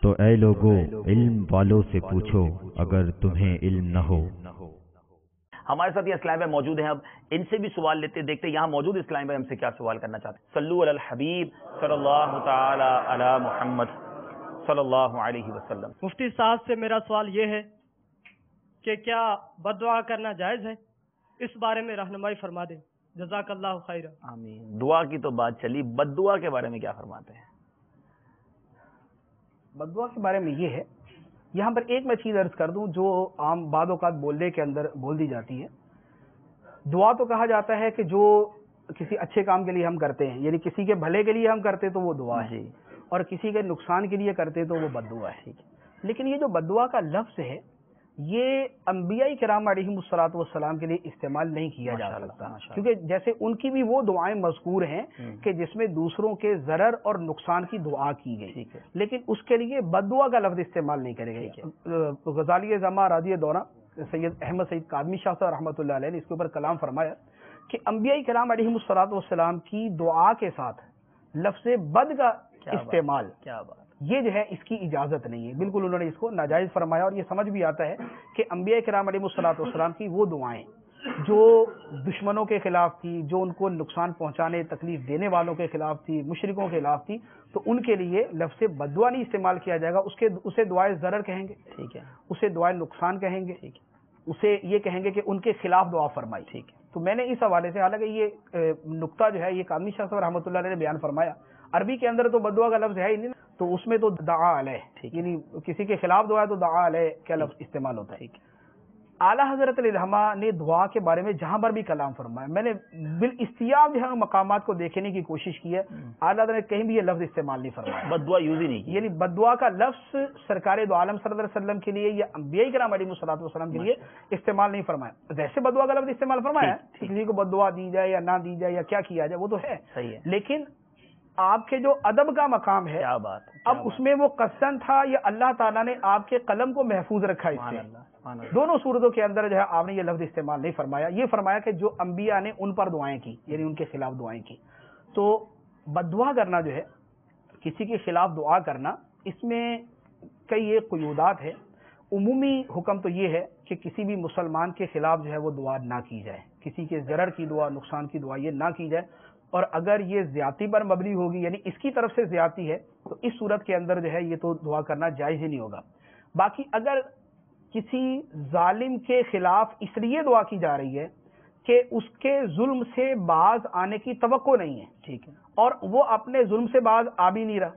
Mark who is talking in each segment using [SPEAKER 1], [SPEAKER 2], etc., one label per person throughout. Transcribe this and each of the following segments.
[SPEAKER 1] تو اے لوگو علم والوں سے پوچھو اگر تمہیں علم نہ ہو۔
[SPEAKER 2] ہمارے ساتھ یہ اسلام بھائی موجود ہیں، اب ان سے بھی سوال لیتے دیکھتے ہیں یہاں موجود اسلام بھائی ہم سے کیا سوال کرنا چاہتے ہیں۔ صلو علی الحبیب صلی اللہ تعالی علی محمد صلی اللہ علیہ وسلم۔
[SPEAKER 3] مفتی صاحب سے میرا سوال یہ ہے کہ کیا بد دعا کرنا جائز ہے؟ اس بارے میں رہنمائی فرما دیں، جزاک اللہ خیر۔
[SPEAKER 2] آمین۔ دعا کی تو بات چلی، بد دعا کے بارے میں کیا فرماتے ہیں؟
[SPEAKER 4] بد دعا کے بارے میں یہ ہے، یہاں پر ایک میں چیز عرض کر دوں جو عام بعض اوقات بولنے کے اندر بول دی جاتی ہے۔ دعا تو کہا جاتا ہے کہ جو کسی اچھے کام کے لیے ہم کرتے ہیں، یعنی کسی کے بھلے کے لیے ہم کرتے تو وہ دعا ہے، اور کسی کے نقصان کے لیے کرتے تو وہ بد دعا ہے۔ لیکن یہ جو بد دعا کا لفظ ہے یہ انبیاء کرام علیہم الصلوۃ والسلام کے لیے استعمال نہیں کیا جا سکتا، کیونکہ جیسے ان کی بھی وہ دعائیں مذکور ہیں کہ جس میں دوسروں کے ضرر اور نقصان کی دعا کی گئی، لیکن اس کے لیے بد دعا کا لفظ استعمال نہیں کرے گا۔ غزالی زماں راضی دورہ سید احمد سعید کاظمی شاہ صاحب رحمۃ اللہ علیہ نے اس کے اوپر کلام فرمایا کہ انبیاء کرام علیہم الصلوۃ والسلام کی دعا کے ساتھ لفظ بد کا استعمال یہ جو ہے اس کی اجازت نہیں ہے، بالکل انہوں نے اس کو ناجائز فرمایا۔ اور یہ سمجھ بھی آتا ہے کہ انبیاء کرام علیہ الصلوۃ والسلام کی وہ دعائیں جو دشمنوں کے خلاف تھی، جو ان کو نقصان پہنچانے تکلیف دینے والوں کے خلاف تھی، مشرکوں کے خلاف تھی، تو ان کے لیے لفظ بد دعا نہیں استعمال کیا جائے گا، اسے دعائے ضرر کہیں گے، ٹھیک ہے، اسے دعائے نقصان کہیں گے، ٹھیک ہے، اسے یہ کہیں گے کہ ان کے خلاف دعا فرمائی، ٹھیک ہے۔ تو میں نے اس حوالے سے، حالانکہ یہ نقطہ جو ہے یہ کاظمی شاہ صاحب رحمۃ اللہ علیہ نے بیان فرمایا، عربی کے اندر تو بد دعا کا لفظ ہے ہی نہیں، تو اس میں تو دعا علیہ، یعنی کسی کے خلاف دعا ہے تو دعا علیہ کیا لفظ استعمال ہوتا ہے۔ اعلیٰ حضرت علیہ الرحمہ نے دعا کے بارے میں جہاں پر بھی کلام فرمایا، میں نے بالاستیاب جو ہے مقامات کو دیکھنے کی کوشش کی ہے، اعلیٰ حضرت نے کہیں بھی یہ لفظ استعمال نہیں فرمایا،
[SPEAKER 2] بد دعا یوز ہی نہیں کی،
[SPEAKER 4] یعنی بد دعا کا لفظ سرکار دو عالم صلی اللہ علیہ وسلم کے لیے یا انبیاء کرام علیہ الصلوۃ والسلام کے لیے استعمال نہیں فرمایا۔ ویسے بد دعا کا لفظ استعمال فرمایا ہے، کسی کو بد دعا دی جائے یا نہ دی جائے یا کیا کیا جائے وہ تو ہے، صحیح ہے، لیکن آپ کے جو ادب کا مقام ہے، کیا بات، اب اس میں وہ قصدن تھا یا اللہ تعالیٰ نے آپ کے قلم کو محفوظ رکھا، اس سے دونوں صورتوں کے اندر جو ہے آپ نے یہ لفظ استعمال نہیں فرمایا۔ یہ فرمایا کہ جو انبیاء نے ان پر دعائیں کی، یعنی ان کے خلاف دعائیں کی۔ تو بد دعا کرنا جو ہے، کسی کے خلاف دعا کرنا، اس میں کئی ایک قیودات ہے۔ عمومی حکم تو یہ ہے کہ کسی بھی مسلمان کے خلاف جو ہے وہ دعا نہ کی جائے، کسی کے ضرر کی دعا، نقصان کی دعا یہ نہ کی جائے، اور اگر یہ زیادتی پر مبنی ہوگی، یعنی اس کی طرف سے زیادتی ہے، تو اس صورت کے اندر جو ہے یہ تو دعا کرنا جائز ہی نہیں ہوگا۔ باقی اگر کسی ظالم کے خلاف اس لیے دعا کی جا رہی ہے کہ اس کے ظلم سے باز آنے کی توقع نہیں ہے، ٹھیک ہے، اور وہ اپنے ظلم سے باز آ بھی نہیں رہا،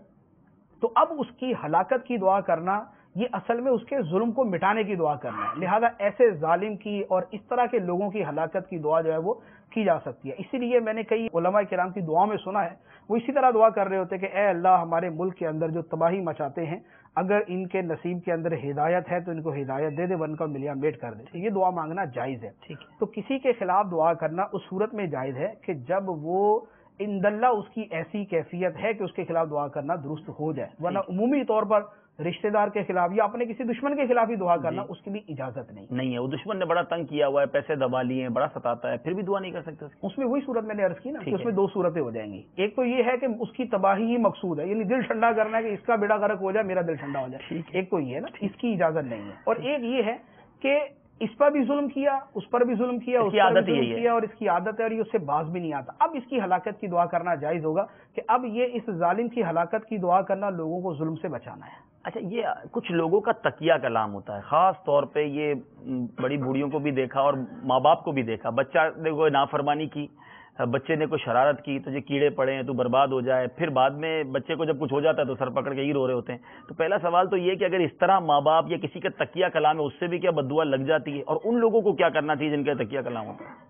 [SPEAKER 4] تو اب اس کی ہلاکت کی دعا کرنا یہ اصل میں اس کے ظلم کو مٹانے کی دعا کرنا ہے، لہذا ایسے ظالم کی اور اس طرح کے لوگوں کی ہلاکت کی دعا جو ہے وہ کی جا سکتی ہے۔ اسی لیے میں نے کئی علماء کرام کی دعا میں سنا ہے، وہ اسی طرح دعا کر رہے ہوتے کہ اے اللہ ہمارے ملک کے اندر جو تباہی مچاتے ہیں، اگر ان کے نصیب کے اندر ہدایت ہے تو ان کو ہدایت دے دے، ورنہ کو ملیا میٹ کر دے۔ یہ دعا مانگنا جائز ہے، ٹھیک ہے۔ تو کسی کے خلاف دعا کرنا اس صورت میں جائز ہے کہ جب وہ اندلہ اس کی ایسی کیفیت ہے کہ اس کے خلاف دعا کرنا درست ہو جائے، ورنہ عمومی طور پر رشتہ دار کے خلاف یا اپنے کسی دشمن کے خلاف ہی دعا کرنا اس کی بھی اجازت نہیں
[SPEAKER 2] ہے۔ وہ دشمن نے بڑا تنگ کیا ہوا ہے، پیسے دبا لیے ہیں، بڑا ستاتا ہے، پھر بھی دعا نہیں کر سکتے اس میں
[SPEAKER 4] وہی صورت میں نے عرض کی نا کہ اس میں دو صورتیں ہو جائیں گی۔ ایک تو یہ ہے کہ اس کی تباہی ہی مقصود ہے، یعنی دل ٹھنڈا کرنا ہے کہ اس کا بیڑا غرق ہو جائے، میرا دل ٹھنڈا ہو جائے، ایک تو یہ ہے نا، اس کی اجازت نہیں ہے۔ اور ایک یہ ہے کہ اس پر بھی ظلم کیا، اس پر بھی ظلم کیا، اس پر بھی ظلم کیا، اور اس کی عادت ہے اور یہ اس سے باز بھی نہیں آتا، اب اس کی ہلاکت کی دعا کرنا جائز ہوگا کہ اب یہ اس ظالم کی ہلاکت کی دعا کرنا لوگوں کو ظلم سے بچانا ہے۔
[SPEAKER 2] اچھا، یہ کچھ لوگوں کا تقیہ کلام ہوتا ہے، خاص طور پہ یہ بڑی بوڑھیوں کو بھی دیکھا اور ماں باپ کو بھی دیکھا، بچہ نے کوئی نافرمانی کی، بچے نے کوئی شرارت کی، تجھے کیڑے پڑے ہیں، تو برباد ہو جائے، پھر بعد میں بچے کو جب کچھ ہو جاتا ہے تو سر پکڑ کے ہی رو رہے ہوتے ہیں۔ تو پہلا سوال تو یہ کہ اگر اس طرح ماں باپ یا کسی کا تقیہ کلام ہے، اس سے بھی کیا بد دعا لگ جاتی ہے، اور ان لوگوں کو کیا کرنا چاہیے جن کا تقیہ کلام ہوتا ہے؟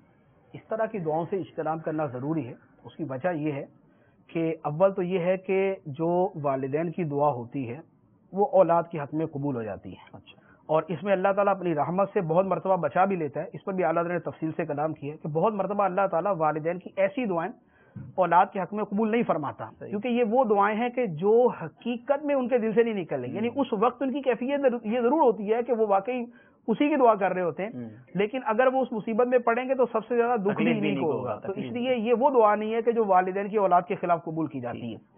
[SPEAKER 4] اس طرح کی دعاؤں سے اجتناب کرنا ضروری ہے۔ اس کی وجہ یہ ہے کہ اول تو یہ ہے کہ جو والدین کی دعا ہوتی ہے وہ اولاد کے حق میں قبول ہو جاتی ہے، اور اس میں اللہ تعالیٰ اپنی رحمت سے بہت مرتبہ بچا بھی لیتا ہے۔ اس پر بھی اعلیٰ حضرت نے تفصیل سے کلام کیا ہے کہ بہت مرتبہ اللہ تعالیٰ والدین کی ایسی دعائیں اولاد کے حق میں قبول نہیں فرماتا، کیونکہ یہ وہ دعائیں ہیں کہ جو حقیقت میں ان کے دل سے نہیں نکل رہی، یعنی اس وقت ان کی کیفیت یہ ضرور ہوتی ہے کہ وہ واقعی اسی کی دعا کر رہے ہوتے ہیں، لیکن اگر وہ اس مصیبت میں پڑیں گے تو سب سے زیادہ دکھ بھی انہیں کو ہوگا۔ تو اس لیے یہ وہ دعا نہیں ہے کہ جو والدین کی اولاد کے خلاف قبول کی جاتی ہے۔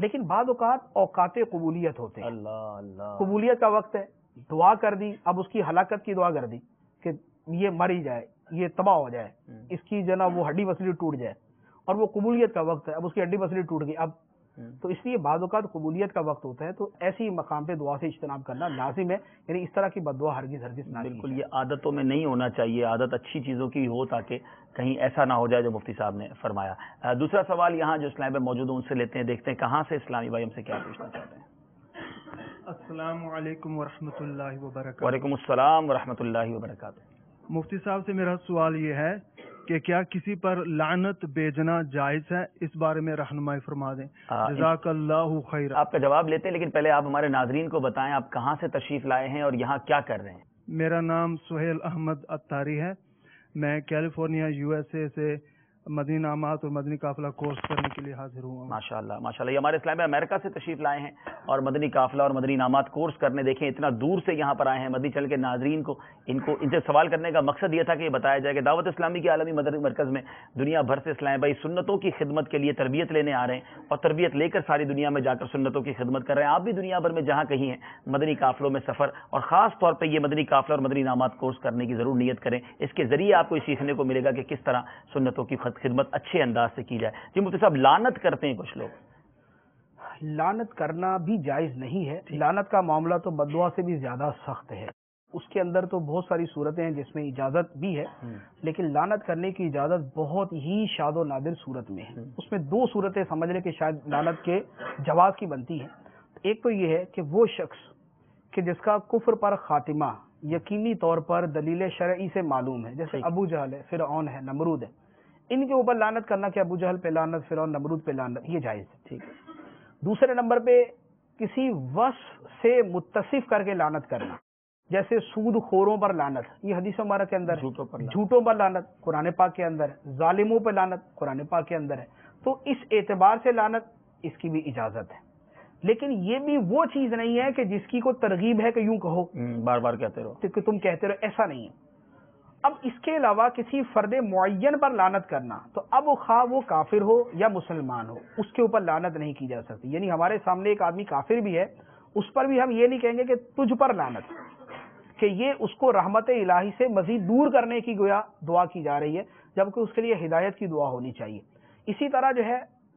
[SPEAKER 4] لیکن بعض اوقات اوقات قبولیت ہوتے ہیں.
[SPEAKER 2] اللہ اللہ،
[SPEAKER 4] قبولیت کا وقت ہے، دعا کر دی، اب اس کی ہلاکت کی دعا کر دی کہ یہ مر ہی جائے، یہ تباہ ہو جائے، اس کی جناب وہ ہڈی وصلی ٹوٹ جائے، اور وہ قبولیت کا وقت ہے، اب اس کی ہڈی وصلی ٹوٹ گئی. اب تو اس لیے بعض اوقات قبولیت کا وقت ہوتا ہے، تو ایسی مقام پہ دعا سے اجتناب کرنا لازم ہے. یعنی اس طرح کی بد دعا ہرگز ہرگز نہ کی
[SPEAKER 2] بالکل
[SPEAKER 4] جائے.
[SPEAKER 2] یہ عادتوں میں نہیں ہونا چاہیے، عادت اچھی چیزوں کی ہو تاکہ کہیں ایسا نہ ہو جائے جو مفتی صاحب نے فرمایا. دوسرا سوال یہاں جو اسلام پہ موجود ہیں ان سے لیتے ہیں، دیکھتے ہیں کہاں سے اسلامی بھائی ہم سے کیا پوچھنا چاہتے ہیں.
[SPEAKER 5] السلام علیکم ورحمۃ اللہ وبرکاتہ.
[SPEAKER 2] وعلیکم السلام ورحمۃ اللہ وبرکاتہ.
[SPEAKER 5] مفتی صاحب سے میرا سوال یہ ہے کہ کیا کسی پر لعنت بھیجنا جائز ہے؟ اس بارے میں رہنمائی فرما دیں. جزاک اللہ خیر.
[SPEAKER 2] آپ کا جواب لیتے ہیں، لیکن پہلے آپ ہمارے ناظرین کو بتائیں آپ کہاں سے تشریف لائے ہیں اور یہاں کیا کر رہے ہیں.
[SPEAKER 5] میرا نام سہیل احمد اتاری ہے. میں کیلیفورنیا USA سے مدنی نامات اور مدنی قافلہ کورس کرنے کے لیے حاضر ہوں.
[SPEAKER 2] ماشاء اللہ ماشاء اللہ. یہ ہمارے اسلام امریکہ سے تشریف لائے ہیں اور مدنی قافلہ اور مدنی نامات کورس کرنے. دیکھیں اتنا دور سے یہاں پر آئے ہیں. مدنی چل کے ناظرین کو ان سے سوال کرنے کا مقصد یہ تھا کہ یہ بتایا جائے کہ دعوت اسلامی کے عالمی مدنی مرکز میں دنیا بھر سے اسلام بھائی سنتوں کی خدمت کے لیے تربیت لینے آ رہے ہیں اور تربیت لے کر ساری دنیا میں جا کر سنتوں کی خدمت کر رہے ہیں. آپ بھی دنیا بھر میں جہاں کہیں ہیں مدنی قافلوں میں سفر اور خاص طور پہ یہ مدنی قافلہ اور مدنی نامات کورس کرنے کی ضرور نیت کریں. اس کے ذریعے آپ کو یہ سیکھنے کو ملے گا کہ کس طرح سنتوں کی خدمت اچھے انداز سے کی جائے. جی مفتی صاحب لعنت کرتے ہیں کچھ لوگ.
[SPEAKER 4] لعنت کرنا بھی جائز نہیں ہے. لعنت کا معاملہ تو بد دعا سے بھی زیادہ سخت ہے. اس کے اندر تو بہت ساری صورتیں ہیں جس میں اجازت بھی ہے، لیکن لعنت کرنے کی اجازت بہت ہی شاذ و نادر صورت میں ہے. اس میں دو صورتیں سمجھ لیں کہ شاید لعنت کے جواز کی بنتی ہیں. ایک تو یہ ہے کہ وہ شخص کہ جس کا کفر پر خاتمہ یقینی طور پر دلیل شرعی سے معلوم ہے، جیسے ابو جہل ہے، فرعون ہے، نمرود ہے، ان کے اوپر لعنت کرنا کہ ابو جہل پہ لعنت، فرعون نمرود پہ لعنت، یہ جائز ہے. ٹھیک ہے. دوسرے نمبر پہ کسی وصف سے متصف کر کے لعنت کرنا، جیسے سود خوروں پر لعنت، یہ حدیث مبارک کے اندر، جھوٹوں پر لعنت قرآن پاک کے اندر، ظالموں پہ لعنت قرآن پاک کے اندر ہے. تو اس اعتبار سے لعنت اس کی بھی اجازت ہے. لیکن یہ بھی وہ چیز نہیں ہے کہ جس کی کوئی ترغیب ہے کہ یوں کہو،
[SPEAKER 2] بار بار کہتے رہو
[SPEAKER 4] کہ تم کہتے رہو، ایسا نہیں ہے. اب اس کے علاوہ کسی فرد معین پر لعنت کرنا، تو اب خواہ وہ کافر ہو یا مسلمان ہو، اس کے اوپر لعنت نہیں کی جا سکتی. یعنی ہمارے سامنے ایک آدمی کافر بھی ہے، اس پر بھی ہم یہ نہیں کہیں گے کہ تجھ پر لعنت، کہ یہ اس کو رحمت الہی سے مزید دور کرنے کی گویا دعا کی جا رہی ہے، جبکہ اس کے لیے ہدایت کی دعا ہونی چاہیے. اسی طرح جو ہے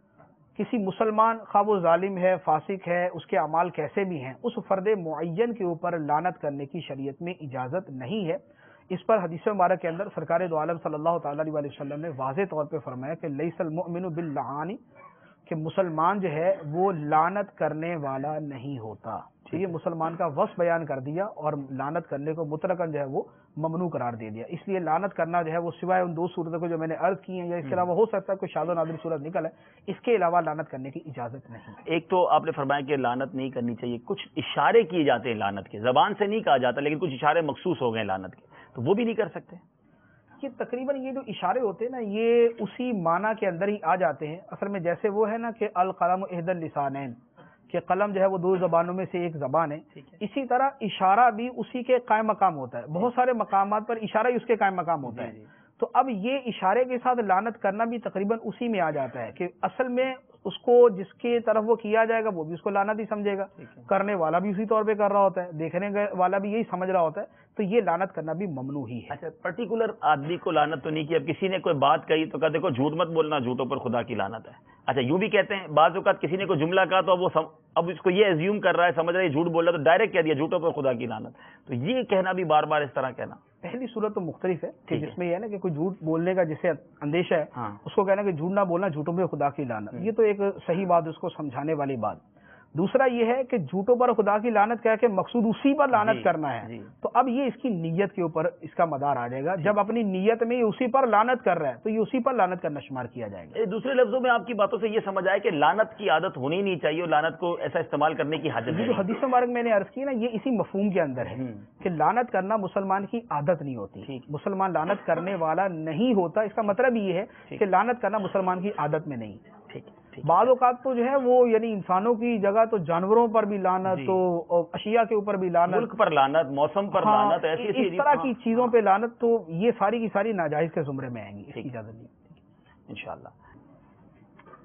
[SPEAKER 4] کسی مسلمان خواہ وہ ظالم ہے، فاسق ہے، اس کے اعمال کیسے بھی ہیں، اس فرد معین کے اوپر لعنت کرنے کی شریعت میں اجازت نہیں ہے. اس پر حدیث مبارک کے اندر سرکار دو عالم صلی اللہ تعالی علیہ وسلم نے واضح طور پہ فرمایا کہ لیس المؤمن باللعان، کہ مسلمان جو ہے وہ لعنت کرنے والا نہیں ہوتا. یہ مسلمان کا وصف بیان کر دیا اور لعنت کرنے کو مطلقاً جو ہے وہ ممنوع قرار دے دیا. اس لیے لعنت کرنا جو ہے وہ سوائے ان دو صورتوں کو جو میں نے عرض کی ہیں یا اس کے علاوہ ہو سکتا ہے کوئی شاذ و نادر صورت نکل ہے، اس کے علاوہ لعنت کرنے کی اجازت نہیں.
[SPEAKER 2] ایک تو آپ نے فرمایا کہ لعنت نہیں کرنی چاہیے، کچھ اشارے کیے جاتے ہیں لعنت کے، زبان سے نہیں کہا جاتا لیکن کچھ اشارے مخصوص ہو گئے لعنت کے، تو وہ بھی نہیں کر سکتے.
[SPEAKER 4] یہ تقریباً یہ جو اشارے ہوتے ہیں نا، یہ اسی معنی کے اندر ہی آ جاتے ہیں. اصل میں جیسے وہ ہے نا کہ القلم احد اللسانین، کہ قلم جو ہے وہ دو زبانوں میں سے ایک زبان ہے، اسی طرح اشارہ بھی اسی کے قائم مقام ہوتا ہے. بہت سارے مقامات پر اشارہ ہی اس کے قائم مقام ہوتا ہے. تو اب یہ اشارے کے ساتھ لعنت کرنا بھی تقریباً اسی میں آ جاتا ہے کہ اصل میں اس کو جس کی طرف وہ کیا جائے گا وہ بھی اس کو لعنت ہی سمجھے گا، کرنے والا بھی اسی طور پہ کر رہا ہوتا ہے، دیکھنے والا بھی یہی سمجھ رہا ہوتا ہے. تو یہ لعنت کرنا بھی ممنوع ہی ہے.
[SPEAKER 2] اچھا پرٹیکولر آدمی کو لعنت تو نہیں کی، اب کسی نے کوئی بات کہی تو کہا دیکھو جھوٹ مت بولنا، جھوٹوں پر خدا کی لعنت ہے. اچھا یوں بھی کہتے ہیں بعض اوقات کسی نے کوئی جملہ کہا تو اب اس کو یہ ایزیوم کر رہا ہے، سمجھ رہا ہے جھوٹ بول رہا ہے، تو ڈائریکٹ کہہ دیا جھوٹوں پر خدا کی لعنت. تو یہ کہنا بھی بار بار اس طرح کہنا،
[SPEAKER 4] پہلی صورت تو مختلف ہے کہ جس میں یہ ہے نا کہ کوئی جھوٹ بولنے کا جسے اندیشہ ہے اس کو کہنا کہ جھوٹ نہ بولنا، جھوٹوں پہ خدا کی لعنت، یہ تو ایک صحیح بات اس کو سمجھانے والی بات. دوسرا یہ ہے کہ جھوٹوں پر خدا کی لعنت کہہ کے مقصود اسی پر لعنت کرنا ہے. تو اب یہ اس کی نیت کے اوپر اس کا مدار آ جائے گا. جب اپنی نیت میں یہ اسی پر لعنت کر رہا ہے تو یہ اسی پر لعنت کرنا شمار کیا جائے گا.
[SPEAKER 2] دوسرے لفظوں میں آپ کی باتوں سے یہ سمجھ آئے کہ لعنت کی عادت ہونی نہیں چاہیے اور لعنت کو ایسا استعمال کرنے کی حاجت
[SPEAKER 4] نہیں. جو حدیث مبارک میں نے عرض کی نا، یہ اسی مفہوم کے اندر ہے کہ لعنت کرنا مسلمان کی عادت نہیں ہوتی، مسلمان لعنت کرنے والا نہیں ہوتا. اس کا مطلب یہ ہے کہ لعنت کرنا مسلمان کی عادت میں نہیں. بعض اوقات تو جو ہے وہ یعنی انسانوں کی جگہ تو جانوروں پر بھی لعنت، تو اشیاء کے اوپر بھی لعنت،
[SPEAKER 2] ملک پر لعنت، موسم پر لعنت،
[SPEAKER 4] اس طرح کی چیزوں پہ لعنت، تو یہ ساری کی ساری ناجائز کے زمرے میں آئیں گی. اس کی اجازت نہیں.
[SPEAKER 2] انشاءاللہ.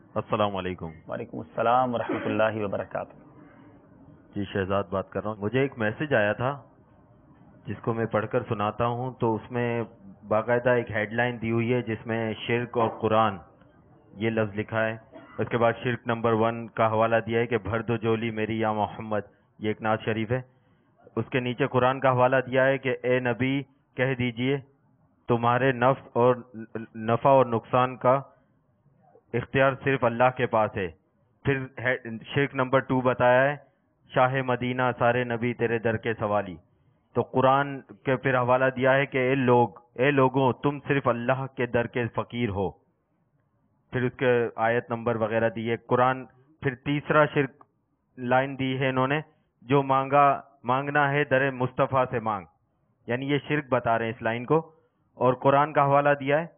[SPEAKER 1] अस्सलाम वालेकुम।
[SPEAKER 2] वालेकुम अस्सलाम वरहमतुल्लाहि वबरकातुह।
[SPEAKER 1] जी शहजाद बात कर रहा हूँ। मुझे एक मैसेज आया था जिसको मैं पढ़कर सुनाता हूँ। तो उसमें बाकायदा एक हेडलाइन दी हुई है जिसमें शिर्क और कुरान ये लफ्ज़ लिखा है। उसके बाद शिर्क नंबर 1 का हवाला दिया है कि भर दो झोली मेरी या मोहम्मद, ये एक नात शरीफ है। उसके नीचे कुरान का हवाला दिया है कि ए नबी कह दीजिए तुम्हारे नफ़ा और नुकसान का इख्तियार सिर्फ अल्लाह के पास है। फिर शिर्क नंबर 2 बताया है शाह मदीना सारे नबी तेरे दर के सवाली। तो कुरान के फिर हवाला दिया है कि ए लोगों तुम सिर्फ अल्लाह के दर के फ़कीर हो। फिर उसके आयत नंबर वगैरह दी है कुरान। फिर तीसरा शिर्क लाइन दी है इन्होंने, जो मांगना है दर मुस्तफ़ा से मांग, यानी ये शिर्क बता रहे हैं इस लाइन को। और कुरान का हवाला दिया है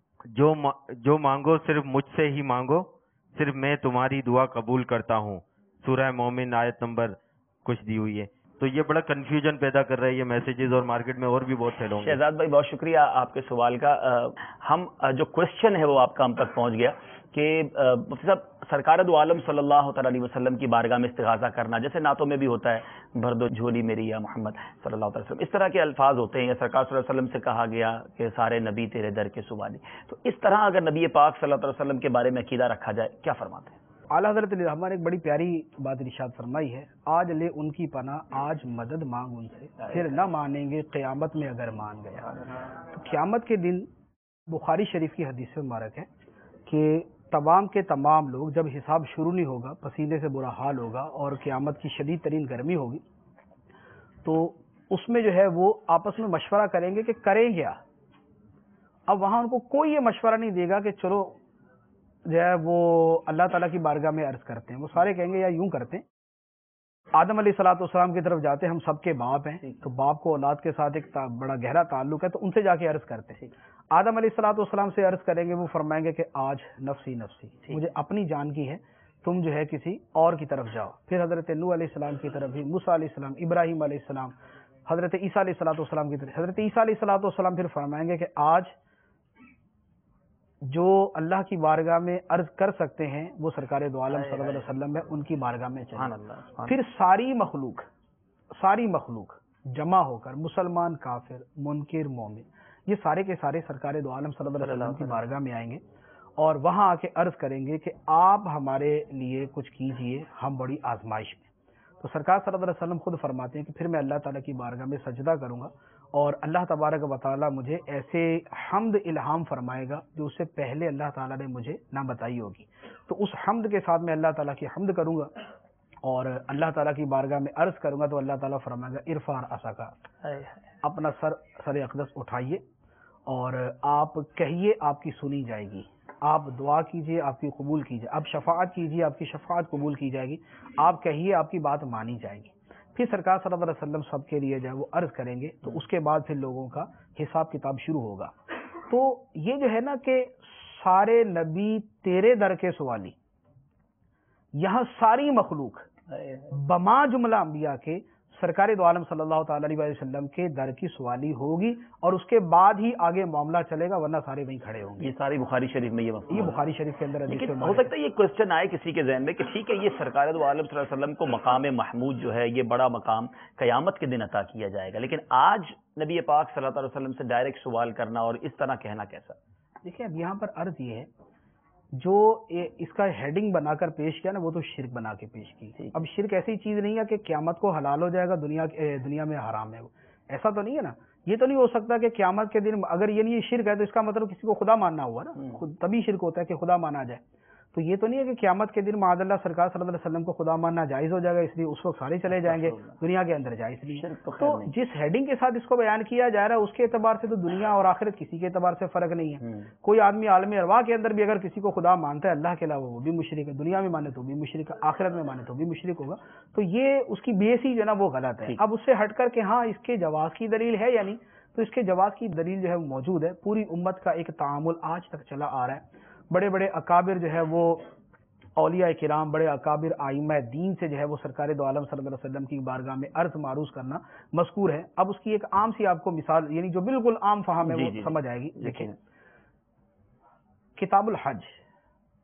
[SPEAKER 1] जो मांगो सिर्फ मुझसे ही मांगो, सिर्फ मैं तुम्हारी दुआ कबूल करता हूँ। सूरह मोमिन आयत नंबर कुछ दी हुई है। तो ये बड़ा कंफ्यूजन पैदा कर रहा है ये मैसेजेस, और मार्केट में और भी बहुत फैल होंगे।
[SPEAKER 2] शहजाद भाई बहुत शुक्रिया आपके सवाल का। हम जो क्वेश्चन है वो आपका हम तक पहुंच गया कि मुफ्ती साहब सरकार दो आलम सल्लल्लाहु अलैहि वसल्लम की बारगाह में इस्तिगासा करना, जैसे नातों में भी होता है भर दो झोली मेरी या मोहम्मद सल्लल्लाहु अलैहि वसल्लम, इस तरह के अल्फाज होते हैं, या सरकार सल्लल्लाहु अलैहि वसल्लम से कहा गया कि सारे नबी तेरे दर के सुवाली। तो इस तरह अगर नबी पाक सल्लल्लाहु अलैहि वसल्लम के बारे में अकीदा रखा जाए, क्या फरमाते हैं?
[SPEAKER 4] आला हज़रत रहमान ने एक बड़ी प्यारी बात इरशाद फरमाई है, आज ले उनकी पनाह आज मदद मांग उनसे, फिर न मानेंगे क़यामत में अगर मान गया। तो क़यामत के दिन बुखारी शरीफ की हदीस में मुबारक है कि तमाम के तमाम लोग जब हिसाब शुरू नहीं होगा, पसीने से बुरा हाल होगा और क़यामत की शदीद तरीन गर्मी होगी, तो उसमें जो है वो आपस में मशवरा करेंगे कि करें क्या। अब वहाँ उनको कोई ये मशवरा नहीं देगा कि चलो जो है वो अल्लाह ताला की बारगाह में अर्ज करते हैं। वो सारे कहेंगे या यूं करते हैं, आदम अलैहिस्सलाम की तरफ जाते हैं, हम सबके बाप हैं, तो बाप को औलाद के साथ एक बड़ा गहरा ताल्लुक है, तो उनसे जाके अर्ज करते हैं। आदम अलैहिस्सलाम से अर्ज करेंगे, वो फरमाएंगे कि आज नफ्सी नफ्सी, मुझे अपनी जान की है, तुम जो है किसी और की तरफ जाओ। फिर हजरत नूह अलैहिस्सलाम की तरफ भी, मूसा अलैहिस्सलाम, इब्राहिम अलैहिस्सलाम, हजरत ईसा अलैहिस्सलाम की तरफ, हजरत ईसा अलैहिस्सलाम फिर फरमाएंगे कि आज जो अल्लाह की बारगाह में अर्ज कर सकते हैं वो सरकार दो आलम सल्लल्लाहु अलैहि वसल्लम है, उनकी बारगाह में चले। फिर सारी मखलूक जमा होकर, मुसलमान, काफिर, मुनकिर, मोमिन, ये सारे के सारे सरकार दो आलम सल्लल्लाहु अलैहि वसल्लम की बारगाह में आएंगे और वहां आके अर्ज करेंगे कि आप हमारे लिए कुछ कीजिए, हम बड़ी आजमाइश में। तो सरकार सल्लल्लाहु अलैहि वसल्लम खुद फरमाते हैं कि फिर मैं अल्लाह ताला की बारगाह में सजदा करूंगा और अल्लाह तबारक व तआला मुझे ऐसे हम्द इल्हाम फरमाएगा जो उससे पहले अल्लाह ताला ने मुझे ना बताई होगी। तो उस हम्द के साथ मैं अल्लाह ताला की हम्द करूंगा और अल्लाह ताला की बारगाह में अर्ज करूंगा, तो अल्लाह ताला फरमाएगा इरफान असका, अपना सर अक़दस उठाइए और आप कहिए, आपकी सुनी जाएगी। आप दुआ कीजिए, आपकी कबूल कीजिए। आप शफाअत कीजिए, आपकी शफाअत कबूल की जाएगी। आप कहिए, आपकी बात मानी जाएगी। फिर सरकार सल्लल्लाहु अलैहि वसल्लम सबके लिए जो है वो अर्ज करेंगे, तो उसके बाद फिर लोगों का हिसाब किताब शुरू होगा। तो ये जो है ना कि सारे नबी तेरे दर के सवाली, यहाँ सारी मखलूक बमा जुमला अंबिया के सरकार दो आलम सल्लल्लाहु ताला अलैहि वसल्लम के दर की सवाली होगी और उसके बाद ही आगे मामला चलेगा, वरना सारे वहीं खड़े होंगे।
[SPEAKER 2] ये सारी बुखारी शरीफ में ये
[SPEAKER 4] बुखारी शरीफ के अंदर।
[SPEAKER 2] लेकिन हो सकता है ये क्वेश्चन आए किसी के जहन में कि ठीक है, ये सरकार दो आलम सल्लल्लाहु अलैहि वसल्लम को मकाम महमूद जो है, ये बड़ा मकाम क़यामत के दिन अता किया जाएगा, लेकिन आज नबी पाक सल्लल्लाहु अलैहि वसल्लम से डायरेक्ट सवाल करना और इस तरह कहना कैसा?
[SPEAKER 4] देखिए, अब यहाँ पर अर्ज ये है, जो इसका हेडिंग बनाकर पेश किया ना, वो तो शिर्क बना के पेश की। अब शिर्क ऐसी चीज नहीं है कि क़यामत को हलाल हो जाएगा, दुनिया में हराम है, वो ऐसा तो नहीं है ना। ये तो नहीं हो सकता कि क़यामत के दिन अगर ये नहीं शिर्क है तो इसका मतलब किसी को खुदा मानना हुआ ना, खुद तभी शिर्क होता है कि खुदा माना जाए। तो ये तो नहीं है कि क़यामत के दिन माअज़ल्लाह सरकार सल्लल्लाहु अलैहि वसल्लम को खुदा मानना जायज़ हो जाएगा, इसलिए उस वक्त सारे चले जाएंगे, दुनिया के अंदर जायज़ नहीं। तो जिस हेडिंग के साथ इसको बयान किया जा रहा है उसके एतबार से तो दुनिया और आखिरत किसी के एतबार से फर्क नहीं है। कोई आदमी आलम अरवाह के अंदर भी अगर किसी को खुदा मानता है अल्लाह के अलावा, वो भी मुशरिक है। दुनिया में माने तो भी मुशरिक है, आखिरत में माने तो भी मुशरिक होगा। तो ये उसकी बेसी जो है ना वो गलत है। अब उससे हट कर के हाँ इसके जवाज़ की दलील है या नहीं, तो इसके जवाज़ की दलील जो है मौजूद है। पूरी उम्मत का एक तामुल आज तक चला आ रहा है। बड़े बड़े अकाबिर जो है वो औलिया किराम, बड़े अकाबिर आइम्मा दीन से जो है वो सरकार दो आलम सल्लल्लाहु अलैहि वसल्लम की बारगाह में अर्ज मारूज करना मज़कूर है। अब उसकी एक आम सी आपको मिसाल, यानी जो बिल्कुल आम फहम है वो समझ आएगी। देखिए, किताबुल हज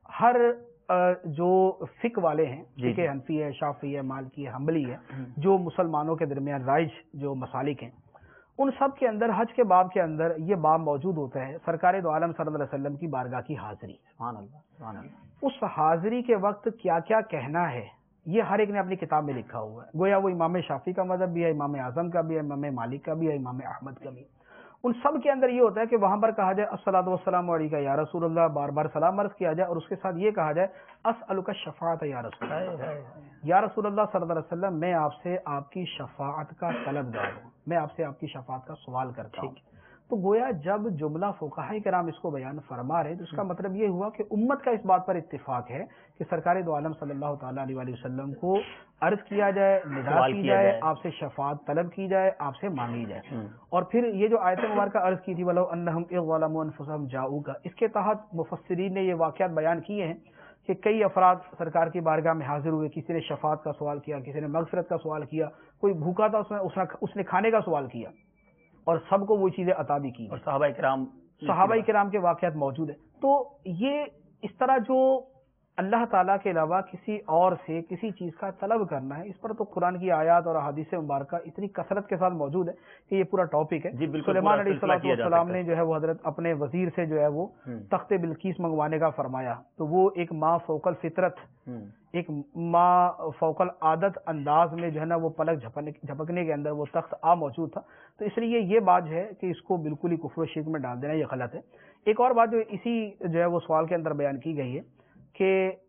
[SPEAKER 4] ہر جو فقہ والے ہیں، فقہ حنفی ہے، شافعی ہے، مالکی ہے، حنبلی ہے، جو مسلمانوں کے درمیان رائج جو مسالک ہیں، ان سب کے اندر حج کے باب کے اندر یہ باب موجود ہوتا ہے، سرکار دو عالم صلی اللہ علیہ وسلم کی بارگاہ کی حاضری.
[SPEAKER 2] سبحان اللہ، سبحان اللہ.
[SPEAKER 4] اس حاضری کے وقت کیا کیا کہنا ہے یہ ہر ایک نے اپنی کتاب میں لکھا ہوا ہے. گویا وہ امام شافعی کا مذہب بھی ہے، امام اعظم کا بھی ہے، امام مالک کا بھی ہے، امام احمد کا بھی ہے. ان سب کے اندر یہ ہوتا ہے کہ وہاں پر کہا جائے الصلاۃ والسلام علیکہ یا رسول اللہ، بار بار سلام عرض کیا جائے، اور اس کے ساتھ یہ کہا جائے اسألک الشفاعۃ یا رسول اللہ، یا رسول اللہ صلی اللہ علیہ وسلم میں آپ سے آپ کی شفاعت کا طلبگار ہوں، میں آپ سے آپ کی شفاعت کا سوال کرتا ہوں. تو گویا جب جملہ فقہاء کرام اس کو بیان فرما رہے تو اس کا مطلب یہ ہوا کہ امت کا اس بات پر اتفاق ہے کہ سرکار دو عالم صلی اللہ تعالیٰ علیہ وآلہ وسلم کو عرض کیا جائے، ندا کی جائے، آپ سے شفاعت طلب کی جائے، آپ سے مانگی جائے. اور پھر یہ جو آیت مبارکہ عرض کی تھی وَلَوْ أَنَّهُمْ إِذْ ظَلَمُوا أَنفُسَهُمْ جَاءُوكَ، اس کے تحت مفسرین نے یہ واقعات بیان کیے ہیں کہ کئی افراد سرکار کی بارگاہ میں حاضر ہوئے، کسی نے شفاعت کا سوال کیا، کسی نے مغفرت کا سوال کیا، کوئی بھوکا تھا اس نے کھانے کا سوال کیا، اور سب کو وہ چیزیں عطا بھی کی.
[SPEAKER 2] اور صحابہ
[SPEAKER 4] کرام کے واقعات موجود ہیں. تو یہ اس طرح جو اللہ تعالیٰ کے علاوہ کسی اور سے کسی چیز کا طلب کرنا ہے، اس پر تو قرآن کی آیات اور احادیث مبارکہ اتنی کثرت کے ساتھ موجود ہے کہ یہ پورا ٹاپک ہے. سلیمان علیہ السلام نے جو ہے وہ حضرت اپنے وزیر سے جو ہے وہ تخت بلقیس منگوانے کا فرمایا، تو وہ ایک ما فوق الفطرت، ایک ما فوق العادت انداز میں جو ہے نا وہ پلک جھپکنے کے اندر وہ تخت موجود تھا. تو اس لیے یہ بات ہے کہ اس کو بالکل ہی کفر و شرک میں ڈال دینا یہ غلط ہے. ایک اور بات جو اسی جو ہے وہ سوال کے اندر بیان کی گئی ہے کہ